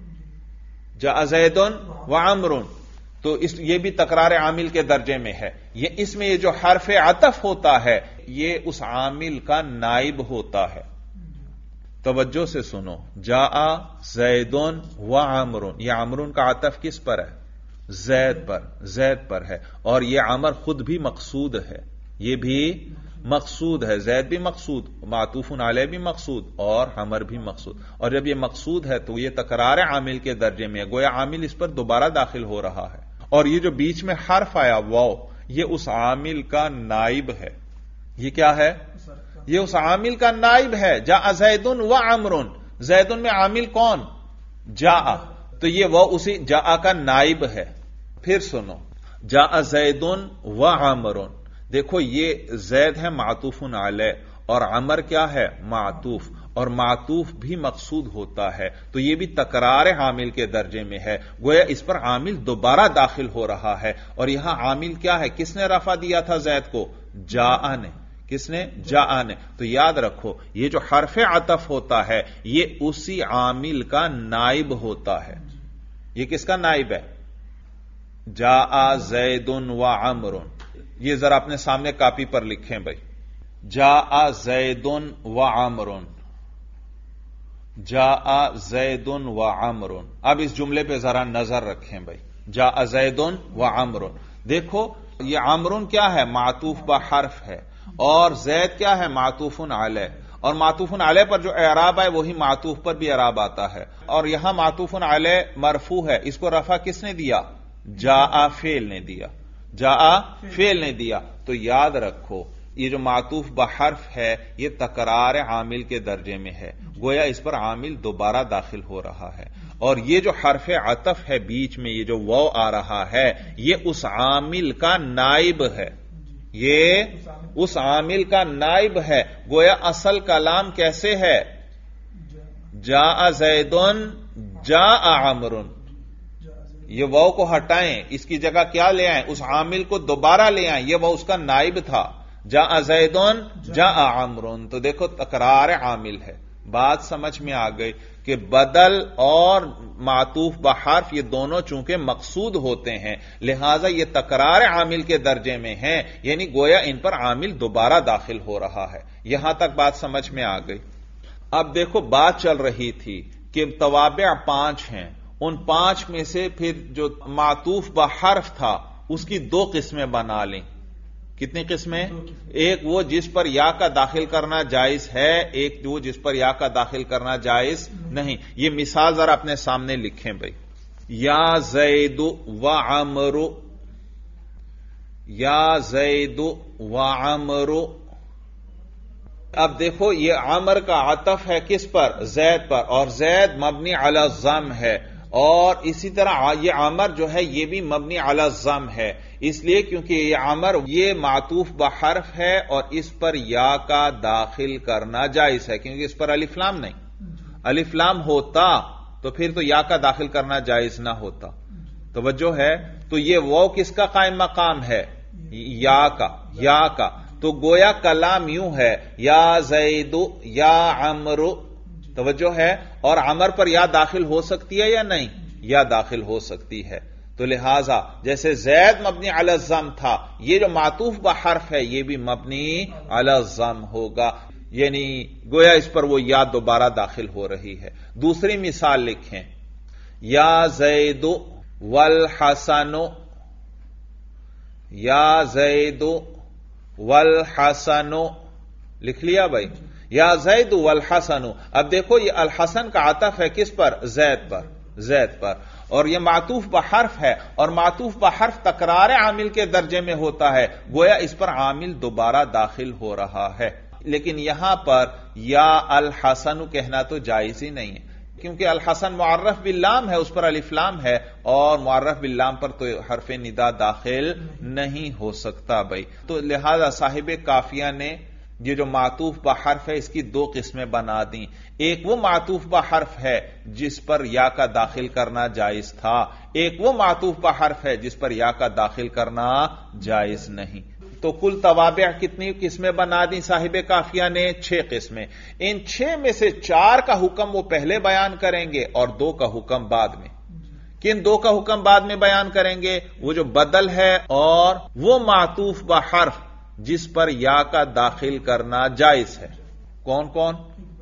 جاء زید وعمر، تو یہ بھی تکرار عامل کے درجے میں ہے. اس میں یہ جو حرف عطف ہوتا ہے یہ اس عامل کا نائب ہوتا ہے. توجہ سے سنو، جاء زید وعمر، یہ عمر کا عطف کس پر ہے؟ زید پر ہے، اور یہ عمر خود بھی مقصود ہے، یہ بھی مقصود ہے. زید بھی مقصود، معطوف علیہ بھی مقصود، اور عمر بھی مقصود. اور جب یہ مقصود ہے تو یہ تکرار عامل کے درجے میں ہے، گویا عامل اس پر دوبارہ داخل ہو رہا ہے. اور یہ جو بیچ میں حرف آیا واو، یہ اس عامل کا نائب ہے. یہ کیا ہے؟ یہ اس عامل کا نائب ہے. جاء زید وعمر، زید میں عامل کون؟ جاء، تو یہ وہ اسی جاء کا نائب ہے. پھر سنو، جاء زید وعمر، دیکھو یہ زید ہے معطوف علیہ اور عمر کیا ہے؟ معطوف، اور معطوف بھی مقصود ہوتا ہے تو یہ بھی تکرار عامل کے درجے میں ہے، گویا اس پر عامل دوبارہ داخل ہو رہا ہے. اور یہاں عامل کیا ہے؟ کس نے رفع دیا تھا زید کو؟ جاء نے. کس نے؟ جاء نے. تو یاد رکھو یہ جو حرف عطف ہوتا ہے یہ اسی عامل کا نائب ہوتا ہے. یہ کس کا نائب ہے؟ جاء زید وعمر. یہ ذرا اپنے سامنے کاپی پر لکھیں بھائی، جاء زید وعمر، جاء زید وعمر. اب اس جملے پہ ذرا نظر رکھیں بھائی، جاء زید وعمر. دیکھو یہ عمر کیا ہے؟ معطوف بحرف ہے، اور زید کیا ہے؟ معطوف علیہ. اور معطوف علیہ پر جو اعراب ہے وہی معطوف پر بھی اعراب آتا ہے. اور یہاں معطوف علیہ مرفوع ہے، اس کو رفع کس نے دیا؟ جاء فعل نے دیا، جاء فعل نے دیا. تو یاد رکھو یہ جو معطوف بحرف ہے یہ تکرار عامل کے درجے میں ہے، گویا اس پر عامل دوبارہ داخل ہو رہا ہے. اور یہ جو حرف عطف ہے بیچ میں یہ جو واو آ رہا ہے یہ اس عامل کا نائب ہے، یہ اس عامل کا نائب ہے. گویا اصل کلام کیسے ہے؟ جاء زید جاء عمر. یہ واو کو ہٹائیں، اس کی جگہ کیا لے آئیں؟ اس عامل کو دوبارہ لے آئیں، یہ وہ اس کا نائب تھا. جاء زید جاء عمر. تو دیکھو تکرار عامل ہے. بات سمجھ میں آ گئی کہ بدل اور معطوف بحرف یہ دونوں چونکہ مقصود ہوتے ہیں لہذا یہ تکرار عامل کے درجے میں ہیں، یعنی گویا ان پر عامل دوبارہ داخل ہو رہا ہے. یہاں تک بات سمجھ میں آ گئی. اب دیکھو بات چل رہی تھی کہ توابع 5 ہیں، ان 5 میں سے پھر جو معطوف بحرف تھا اس کی 2 قسمیں بنا لیں. کتنی قسمیں؟ ایک وہ جس پر یا کا داخل کرنا جائز ہے، ایک وہ جس پر یا کا داخل کرنا جائز نہیں. یہ مثال ذرا اپنے سامنے لکھیں بھائی، یا زید وعمر، یا زید وعمر. اب دیکھو یہ عمر کا عطف ہے کس پر؟ زید پر، اور زید مبنی علی الضم ہے، اور اسی طرح یہ عمر جو ہے یہ بھی مبنی علی الضم ہے. اس لیے کیونکہ یہ عمر یہ معطوف بحرف ہے اور اس پر یا کا داخل کرنا جائز ہے، کیونکہ اس پر الف لام نہیں. الف لام ہوتا تو پھر تو یا کا داخل کرنا جائز نہ ہوتا. توجہ ہے؟ تو یہ وہ کس کا قائم مقام ہے؟ یا کا، یا کا. تو گویا کلام یوں ہے، یا زید یا عمرو، توجہ ہے؟ اور عمر پر یا داخل ہو سکتی ہے یا نہیں؟ یا داخل ہو سکتی ہے. تو لہذا جیسے زید مبنی علی الضم تھا، یہ جو معطوف بحرف ہے یہ بھی مبنی علی الضم ہوگا، یعنی گویا اس پر وہ یا دوبارہ داخل ہو رہی ہے. دوسری مثال لکھیں، یا زید والحسن، یا زید والحسن، لکھ لیا بھائی؟ یا زید والحسن. اب دیکھو یہ الحسن کا عطف ہے کس پر؟ زید پر، زید پر، اور یہ معطوف بحرف ہے، اور معطوف بحرف تکرار عامل کے درجے میں ہوتا ہے، گویا اس پر عامل دوبارہ داخل ہو رہا ہے. لیکن یہاں پر یا الحسن کہنا تو جائز ہی نہیں ہے، کیونکہ الحسن معرف باللام ہے، اس پر الف لام ہے، اور معرف باللام پر تو حرف ندا داخل نہیں ہو سکتا بھائی. تو لہذا صاحب کافیہ نے یہ جو معطوف بحرف ہے اس کی دو قسمیں بنا دیں. ایک وہ معطوف بحرف ہے جس پر یا کا داخل کرنا جائز تھا، ایک وہ معطوف بحرف ہے جس پر یا کا داخل کرنا جائز نہیں. تو کل توابع کتنی قسمیں بنا دیں صاحب کافیہ نے؟ 6 قسمیں. ان 6 میں سے 4 کا حکم وہ پہلے بیان کریں گے اور 2 کا حکم بعد میں. کن 2 کا حکم بعد میں بیان کریں گے؟ وہ جو بدل ہے اور وہ معطوف بحرف جس پر یا کا داخل کرنا جائز ہے. کون کون؟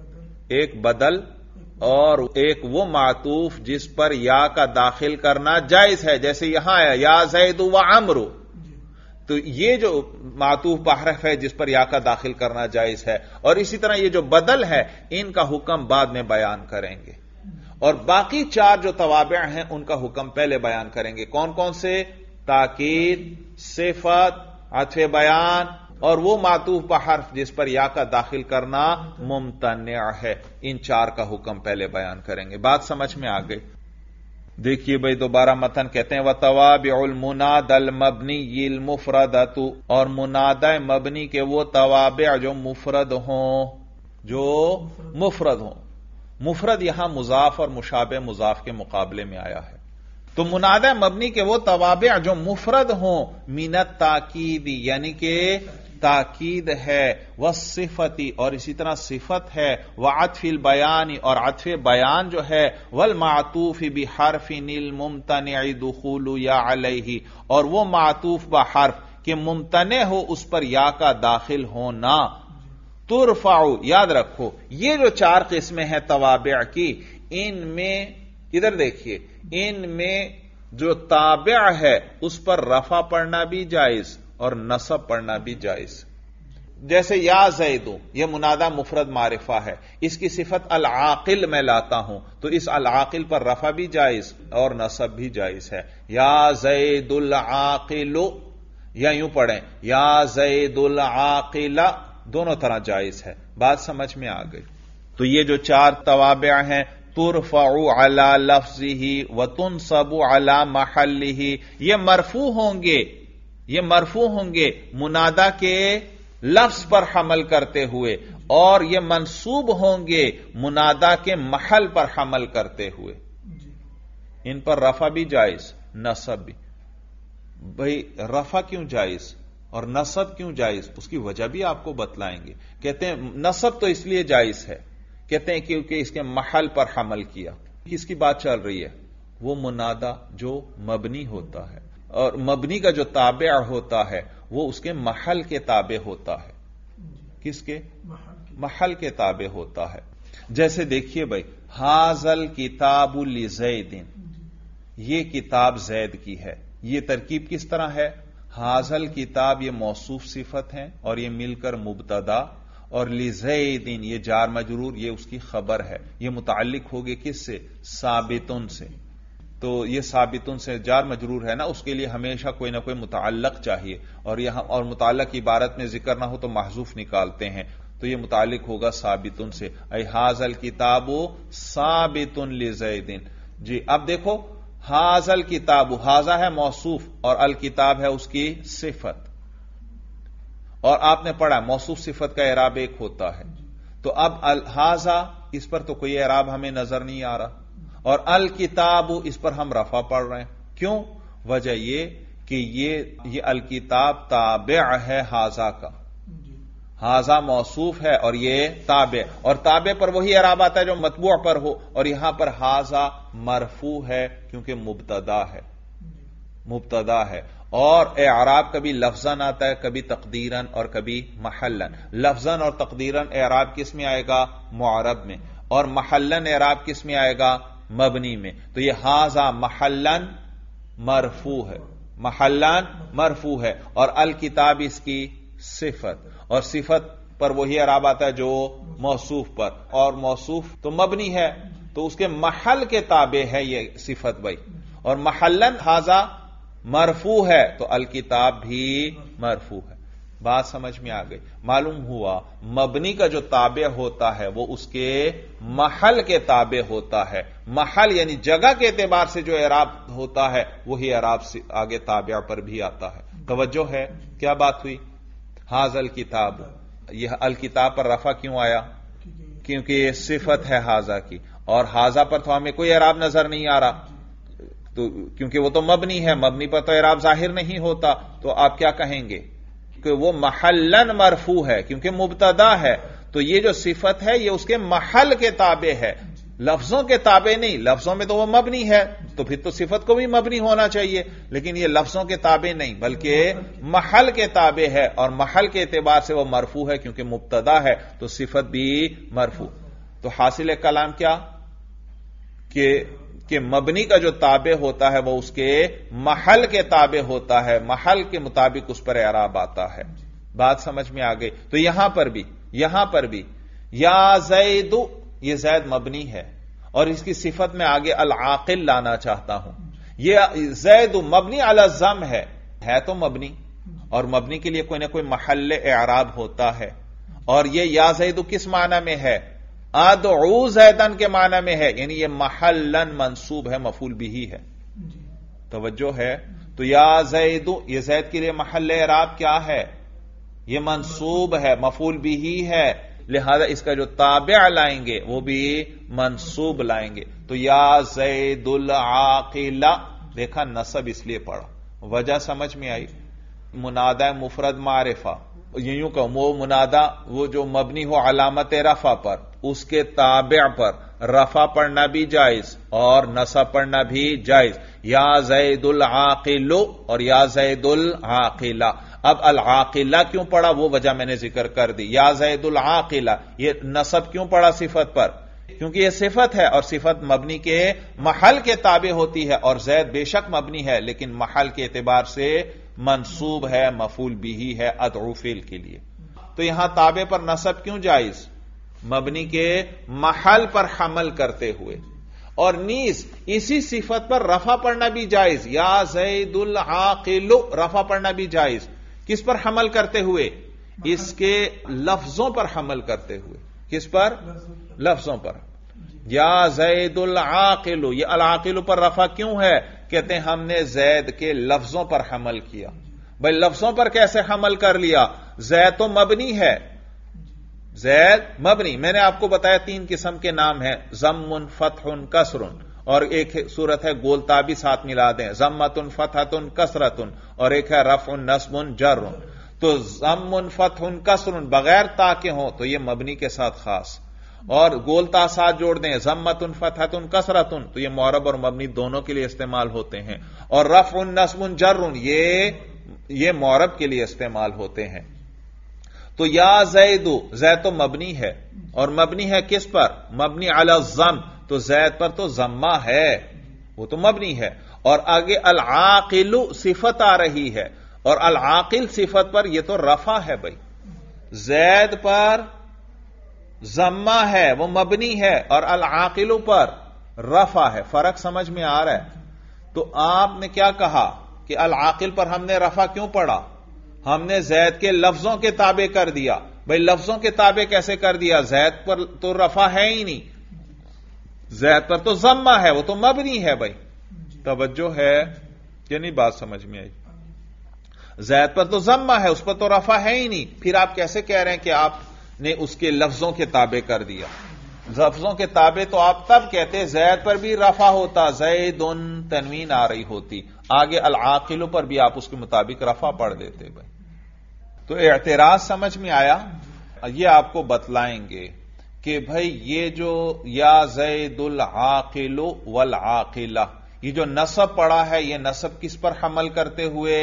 ایک بدل اور ایک وہ معطوف جس پر یا کا داخل کرنا جائز ہے، جیسے یہاں ہے یا زید و عمرو، تو یہ جو معطوف بحرف ہے جس پر یا کا داخل کرنا جائز ہے، اور اسی طرح یہ جو بدل ہے ان کا حکم بعد میں بیان کریں گے، اور باقی 4 جو توابع ہیں ان کا حکم پہلے بیان کریں گے. کون کون سے؟ تاکید، صفت، عطف بیان، اور وہ معطوف بحرف جس پر یا کا داخل کرنا ممتنع ہے. ان 4 کا حکم پہلے بیان کریں گے. بات سمجھ میں آ گئی؟ دیکھیے بھائی دوبارہ متن کہتے ہیں وَتَوَابِعُ الْمُنَادَى الْمَبْنِيِّ الْمُفْرَدَةُ، اور منادى مبنی کے وہ توابع جو مفرد ہوں، جو مفرد ہوں. مفرد یہاں مضاف اور مشابہ مضاف کے مقابلے میں آیا ہے. تو منادى مبنی کے وہ توابع جو مفرد ہوں، من التاکید یعنی کہ تاکید ہے، والصفتی اور اسی طرح صفت ہے، وعطف البیان اور عطف بیان جو ہے، والمعطوف بحرف الممتنع دخول یا علیہ اور وہ معطوف بحرف کہ ممتنع ہو اس پر یا کا داخل ہونا. ترفع، یاد رکھو یہ جو 4 قسمیں ہیں توابع کی، ان میں ادھر دیکھیے، ان میں جو تابع ہے اس پر رفع پڑھنا بھی جائز اور نصب پڑھنا بھی جائز. جیسے یا زیدو، یہ منادى مفرد معرفہ ہے، اس کی صفت العاقل میں لاتا ہوں تو اس العاقل پر رفع بھی جائز اور نصب بھی جائز ہے. یا زید العاقل، یا یوں پڑھیں یا زید العاقل، دونوں طرح جائز ہے. بات سمجھ میں آ گئی؟ تو یہ جو 4 توابع ہیں، ترفع علی لفظہ وتنصب علی محلہ، یہ مرفوع ہوں گے، یہ مرفوع ہوں گے منادى کے لفظ پر حمل کرتے ہوئے، اور یہ منصوب ہوں گے منادى کے محل پر حمل کرتے ہوئے. ان پر رفع بھی جائز، نصب بھی. بھئی رفع کیوں جائز اور نصب کیوں جائز؟ اس کی وجہ بھی آپ کو بتلائیں گے. کہتے ہیں نصب تو اس لیے جائز ہے، کہتے ہیں کیونکہ اس کے محل پر حمل کیا. کس کی بات چل رہی ہے؟ وہ منادى جو مبنی ہوتا ہے، اور مبنی کا جو تابع ہوتا ہے وہ اس کے محل کے تابع ہوتا ہے. کس کے؟ محل کے تابع ہوتا ہے. جیسے دیکھیے بھائی، ھذل کتاب لزید، یہ کتاب زید کی ہے. یہ ترکیب کس طرح ہے؟ ھذل کتاب یہ موصوف صفت ہے اور یہ مل کر مبتدا، اور لزید یہ جار مجرور، یہ اس کی خبر ہے. یہ متعلق ہوگی کس سے؟ ثابتن سے. تو یہ ثابتن سے جار مجرور ہے نا، اس کے لیے ہمیشہ کوئی نہ کوئی متعلق چاہیے، اور یہاں اور متعلق عبارت میں ذکر نہ ہو تو محذوف نکالتے ہیں. تو یہ متعلق ہوگا ثابتن سے، ای ھذل کتاب ثابت لزید. جی اب دیکھو ھذل کتاب، ھذا ہے موصوف اور الکتاب ہے اس کی صفت، اور آپ نے پڑھا موصوف صفت کا اعراب ایک ہوتا ہے. تو اب ھذا اس پر تو کوئی اعراب ہمیں نظر نہیں آ رہا، اور الکتاب اس پر ہم رفع پڑھ رہے ہیں. کیوں؟ وجہ یہ کہ یہ الکتاب تابع ہے ھذا کا. हाजा मौसूफ है और ये ताबे, और ताबे पर वही इराब आता है जो मतबूअ पर हो, और यहां पर हाजा मरफू है क्योंकि मुब्तदा है। और एराब कभी लफ्जन आता है, कभी तकदीरन और कभी महल्लन। लफ्जन और तकदीरन एराब किस में आएगा? मुअरब में, और महल्लन एराब किस में आएगा? मबनी में। तो ये हाजा महल्लन मरफू है, महल्लन मरफू है, और अल किताब इसकी सिफत, और सिफत पर वही एराब आता है जो मौसूफ पर, और मौसूफ तो मबनी है तो उसके महल के ताबे है ये सिफत भाई। और महल्लन हाजा मरफू है तो अल किताब भी मरफू है। बात समझ में आ गई? मालूम हुआ मबनी का जो ताबे होता है वो उसके महल के ताबे होता है। महल यानी जगह के एतबार से जो एराब होता है वही एराब से आगे ताबे पर भी आता है। तवज्जो है? क्या बात हुई? हाजल किताब, यह अल किताब पर रफा क्यों आया? क्योंकि ये सिफत है हाजा की, और हाजा पर तो हमें कोई एराब नजर नहीं आ रहा, तो क्योंकि वो तो मबनी है, मबनी पर तो एराब जाहिर नहीं होता। तो आप क्या कहेंगे कि वो महल्लन मरफू है क्योंकि मुब्तदा है। तो ये जो सिफत है ये उसके महल के ताबे है, लफ्जों के ताबे नहीं। लफ्जों में तो वो मबनी है, तो फिर तो सिफत को भी मबनी होना चाहिए, लेकिन ये लफ्जों के ताबे नहीं बल्कि महल के ताबे है, और महल के एतबार से वो मरफू है क्योंकि मुब्तदा है, तो सिफत भी मरफू। तो हासिल कलाम क्या कि मबनी का जो ताबे होता है वो उसके महल के ताबे होता है, महल के मुताबिक उस पर एराब आता है। बात समझ में आ गई? तो यहां पर भी या ज़ैदु, ये ज़ैद मबनी है और इसकी सिफत में आगे अल आकिल लाना चाहता हूं। ये ज़ैदु मबनी अला ज़म है तो मबनी, और मबनी के लिए कोई ना कोई महल एराब होता है। और ये या ज़ैदु किस माना में है? अदउ ज़ैदन के माना में है, यानी ये महल्लन मंसूब है, मफूल बिही है। तवज्जो है? तो या ज़ैदु, ये ज़ैद के लिए महल एराब क्या है? ये मंसूब है, मफूल बिही है, लिहाजा इसका जो ताबिअ लाएंगे वो भी मंसूब लाएंगे। तो या ज़ैदुल आकिला, देखा नसब इसलिए पढ़ा, वजह समझ में आई। मुनादा मुफरद मारिफा, यूं कहूं वो मुनादा वो जो मबनी हो अलामत रफा पर, उसके ताबिअ पर रफा पढ़ना भी जायज और नसब पढ़ना भी जायज। या ज़ैदुल आकिलु और या ज़ैदुल आकिला। अब अल आकिला क्यों पढ़ा वो वजह मैंने जिक्र कर दी। या ज़ैदुल आकिला, ये नसब क्यों पढ़ा सिफत पर? क्योंकि ये सिफत है और सिफत मबनी के महल के ताबे होती है, और ज़ैद बेशक मबनी है लेकिन महल के एतबार से मंसूब है, मफूल बिही है अदउ फ़िल के लिए। तो यहां ताबे पर नसब क्यों जायज? मबनी के महल पर हमल करते हुए, और नीज इसी सिफत पर रफा पढ़ना भी जायज। या ज़ैदुल आकिलु, रफा पढ़ना भी जायज। किस पर हमल करते हुए? इसके लफ्जों पर हमल करते हुए। किस पर? लफ्जों पर। या ज़ैदुल आकिलु, ये अल आकिलु पर रफा क्यों है? कहते हैं हमने ज़ैद के लफ्जों पर हमल किया। भाई लफ्जों पर कैसे हमल कर लिया? ज़ैद तो मबनी है, ज़ैद मबनी। मैंने आपको बताया 3 किस्म के नाम हैं, ज़म्मुन, फ़त्हुन, कसरुन, और एक सूरत है गोलता भी साथ मिला दें, ज़म्मतुन, फ़तहतुन, कसरतुन, और एक है रफ़उन, नस्बुन, जर्रुन। तो ज़म्मुन, फ़त्हुन, कसरुन बगैर ता के हों तो ये मबनी के साथ खास, और गोलता साथ जोड़ दें, ज़म्मतुन, फ़तहतुन, कसरतुन, तो ये मुअरब और मबनी दोनों के लिए इस्तेमाल होते हैं। और रफ़उन, नस्बुन, जर्रुन ये मुअरब के लिए इस्तेमाल होते हैं। तो या ज़ैदु, ज़ैद तो मबनी है, और मबनी है किस पर? मबनी अला ज़म, तो ज़ैद पर तो ज़म्मा है, वो तो मबनी है। और आगे अल आकिलु सिफत आ रही है, और अल आकिल सिफत पर यह तो रफा है भाई। ज़ैद पर ज़म्मा है, वो मबनी है, और अल आकिलु पर रफा है। फर्क समझ में आ रहा है? तो आपने क्या कहा कि अल आकिल पर हमने रफा क्यों पढ़ा? हमने ज़ैद के लफ्जों के ताबे कर दिया। भाई लफ्जों के ताबे कैसे कर दिया? ज़ैद पर तो रफा है ही नहीं, ज़ैद पर तो ज़म्मा है, वो तो मबनी है भाई। तवज्जो है कि नहीं? बात समझ में आई? ज़ैद पर तो ज़म्मा है, उस पर तो रफा है ही नहीं, फिर आप कैसे कह रहे हैं कि आपने उसके लफ्जों के ताबे कर दिया? लफ्जों के ताबे तो आप तब कहते ज़ैद पर भी रफा होता, ज़ैदुन तनवीन आ रही होती, आगे अल आकिलु पर भी आप उसके मुताबिक रफा पढ़ देते भाई। तो एतराज समझ में आया? یہ آپ کو بتلائیں گے کہ بھائی یہ جو یا زید العاقل والعاقلہ، یہ جو نصب پڑا ہے، یہ نصب کس پر حمل کرتے ہوئے؟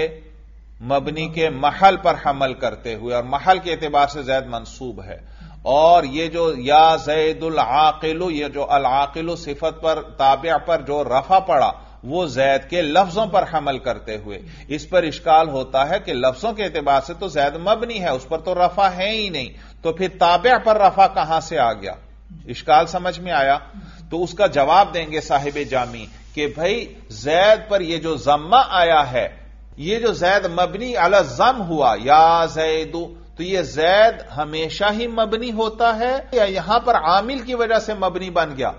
مبنی کے محل پر حمل کرتے ہوئے، اور محل کے اعتبار سے زید منصوب ہے. اور یہ جو یا زید العاقل، یہ جو العاقل صفت پر تابع پر جو رفع پڑا وہ زید کے لفظوں پر حمل کرتے ہوئے. اس پر اشکال ہوتا ہے کہ لفظوں کے اعتبار سے تو زید مبنی ہے، اس پر تو رفع ہے ہی نہیں، تو پھر تابع پر رفع کہاں سے آ گیا؟ اشکال سمجھ میں آیا؟ تو اس کا جواب دیں گے صاحب جامی کہ بھائی زید پر یہ جو ضمہ آیا ہے، یہ جو زید مبنی علی الضم ہوا یا زید، تو یہ زید ہمیشہ ہی مبنی ہوتا ہے یا یہاں پر عامل کی وجہ سے مبنی بن گیا؟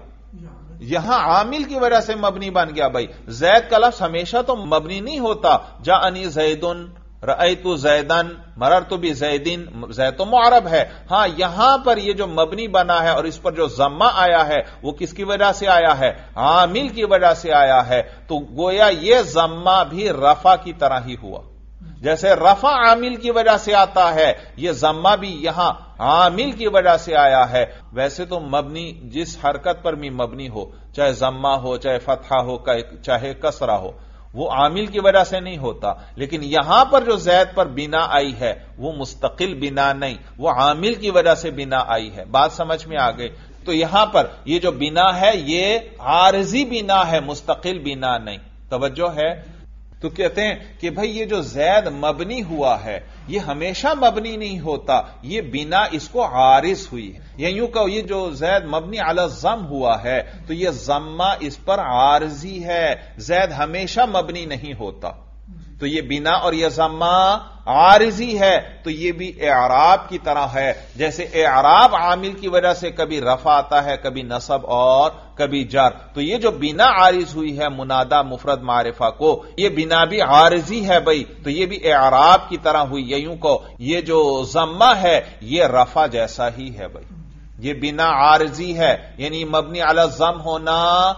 یہاں عامل کی وجہ سے مبنی بن گیا. بھائی زید کا لفظ ہمیشہ تو مبنی نہیں ہوتا. جاءنی زیدن، رأیت زیدن، مررت بزیدن، زید تو معرب ہے. ہاں یہاں پر یہ جو مبنی بنا ہے اور اس پر جو ضمہ آیا ہے وہ کس کی وجہ سے آیا ہے؟ عامل کی وجہ سے آیا ہے. تو گویا یہ ضمہ بھی رفع کی طرح ہی ہوا. جیسے رفع عامل کی وجہ سے آتا ہے، یہ ضمہ بھی یہاں عامل کی وجہ سے آیا ہے. ویسے تو مبنی جس حرکت پر بھی مبنی ہو، چاہے ضمہ ہو، چاہے فتحہ ہو، چاہے کسرہ ہو، وہ عامل کی وجہ سے نہیں ہوتا. لیکن یہاں پر جو زید پر بنا آئی ہے وہ مستقل بنا نہیں، وہ عامل کی وجہ سے بنا آئی ہے. بات سمجھ میں آ گئی؟ تو یہاں پر یہ جو بنا ہے یہ عارضی بنا ہے، مستقل بنا نہیں. توجہ ہے؟ تو کہتے ہیں کہ بھئی یہ جو زید مبنی ہوا ہے یہ ہمیشہ مبنی نہیں ہوتا، یہ بنا اس کو عارض ہوئی ہے. یا یوں کہ یہ جو زید مبنی علی الضم ہوا ہے تو یہ ضمہ اس پر عارضی ہے، زید ہمیشہ مبنی نہیں ہوتا. تو یہ بنا اور یہ ضمہ عارضی ہے، تو یہ بھی اعراب کی طرح ہے. جیسے اعراب عامل کی وجہ سے کبھی رفع آتا ہے، کبھی نصب اور کبھی جر. تو یہ جو بنا عارض ہوئی ہے منادہ مفرد معرفہ کو، یہ بنا بھی عارضی ہے بھائی، تو یہ بھی اعراب کی طرح ہوئی. یوں کو یہ جو ضمہ ہے یہ رفع جیسا ہی ہے بھائی. یہ بنا عارضی ہے، یعنی مبنی علی الضم ہونا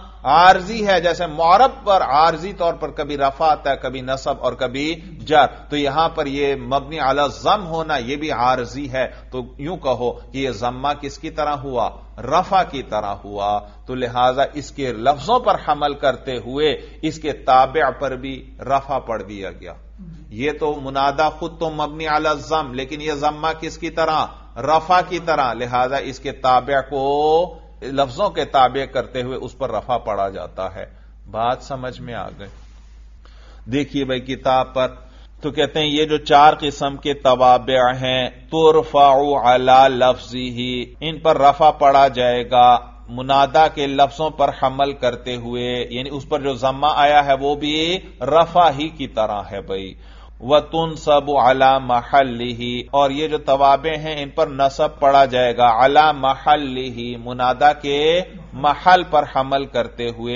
عارضی ہے. جیسے معرب پر عارضی طور پر کبھی رفع آتا ہے، کبھی نصب اور کبھی جر، تو یہاں پر یہ مبنی علی الضم ہونا یہ بھی عارضی ہے. تو یوں کہو کہ یہ ضمہ کس کی طرح ہوا؟ رفع کی طرح ہوا. تو لہذا اس کے لفظوں پر حمل کرتے ہوئے اس کے تابع پر بھی رفع پڑھ دیا گیا. یہ تو منادہ خود تو مبنی علی الضم، لیکن یہ ضمہ کس کی طرح؟ رفع کی طرح. لہذا اس کے تابع کو لفظوں کے تابع کرتے ہوئے اس پر رفع پڑا جاتا ہے. بات سمجھ میں آ گئی؟ دیکھیے بھائی کتاب پر تو کہتے ہیں یہ جو 4 قسم کے توابع ہیں، ترفع علی لفظہ، ان پر رفع پڑا جائے گا منادہ کے لفظوں پر حمل کرتے ہوئے، یعنی اس پر جو ضمہ آیا ہے وہ بھی رفع ہی کی طرح ہے بھائی. وَتُنْصَبُ عَلَى مَحَلِّهِ، اور یہ جو توابع ہیں ان پر نصب پڑا جائے گا علی محلہ، منادہ کے محل پر حمل کرتے ہوئے.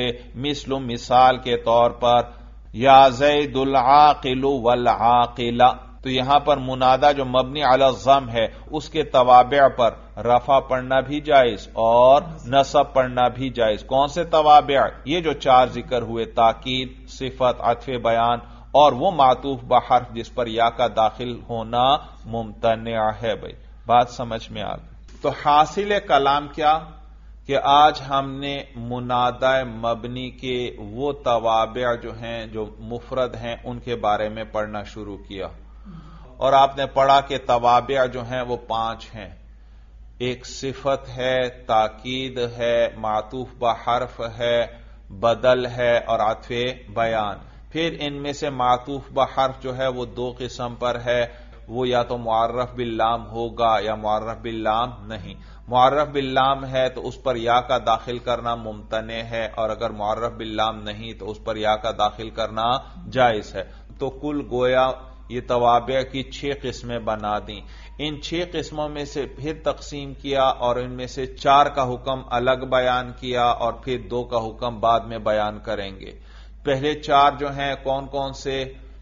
مثال کے طور پر یا زید العاقل والعاقلہ، تو یہاں پر منادہ جو مبنی علی الضم ہے اس کے توابع پر رفع پڑھنا بھی جائز اور نصب پڑھنا بھی جائز. کون سے توابع؟ یہ جو 4 ذکر ہوئے، تاکید، صفت، عطف بیان اور وہ معطوف بحرف جس پر یا کا داخل ہونا ممتنع ہے بھائی. بات سمجھ میں آ گئی؟ تو حاصل کلام کیا کہ آج ہم نے منادہ مبنی کے وہ توابع جو ہیں جو مفرد ہیں ان کے بارے میں پڑھنا شروع کیا. اور آپ نے پڑھا کہ توابع جو ہیں وہ 5 ہیں. ایک صفت ہے، تاکید ہے، معطوف بحرف ہے، بدل ہے اور عطف بیان. پھر ان میں سے معطوف بحرف جو ہے وہ 2 قسم پر ہے، وہ یا تو معرف باللام ہوگا یا معرف باللام نہیں. معرف باللام ہے تو اس پر یا کا داخل کرنا ممتنع ہے، اور اگر معرف باللام نہیں تو اس پر یا کا داخل کرنا جائز ہے. تو کل گویا یہ توابع کی 6 قسمیں بنا دیں. ان 6 قسموں میں سے پھر تقسیم کیا اور ان میں سے 4 کا حکم الگ بیان کیا اور پھر 2 کا حکم بعد میں بیان کریں گے. پہلے 4 جو ہیں کون کون سے؟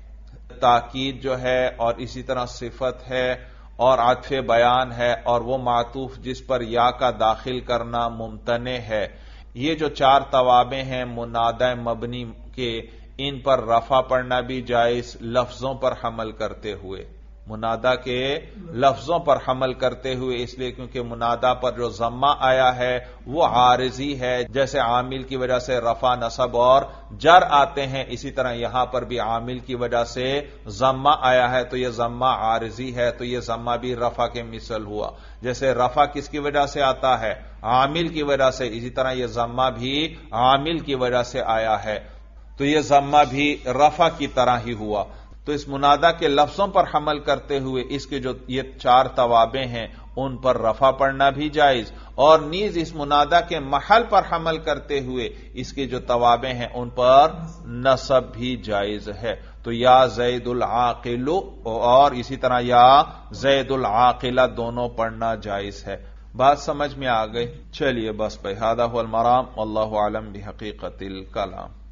تاکید جو ہے اور اسی طرح صفت ہے اور عطف بیان ہے اور وہ معطوف جس پر یا کا داخل کرنا ممتنع ہے. یہ جو 4 توابع ہیں منادہ مبنی کے، ان پر رفع پڑھنا بھی جائز لفظوں پر حمل کرتے ہوئے. منادا کے لفظوں پر حمل کرتے ہوئے، اس لیے کیونکہ منادا پر جو ضمہ آیا ہے وہ عارضی ہے، جیسے عامل کی وجہ سے رفع، نصب اور جر آتے ہیں، اسی طرح یہاں پر بھی عامل کی وجہ سے ضمہ آیا ہے تو یہ ضمہ عارضی ہے، تو یہ ضمہ بھی رفع کے مثل ہوا۔ جیسے رفع کس کی وجہ سے آتا ہے؟ عامل کی وجہ سے، اسی طرح یہ ضمہ بھی عامل کی وجہ سے آیا ہے، تو یہ ضمہ بھی رفع کی طرح ہی ہوا۔ تو اس منادا کے لفظوں پر حمل کرتے ہوئے اس کے جو یہ 4 توابع ہیں ان پر رفع پڑھنا بھی جائز، اور نیز اس منادا کے محل پر حمل کرتے ہوئے اس کے جو توابع ہیں ان پر نصب بھی جائز ہے۔ تو یا زید العاقل اور اسی طرح یا زید العاقلہ دونوں پڑھنا جائز ہے۔ بات سمجھ میں آ گئی؟ چلیے بس بھائی، ھذا ھو المرام، واللہ اعلم بحقیقت الکلام۔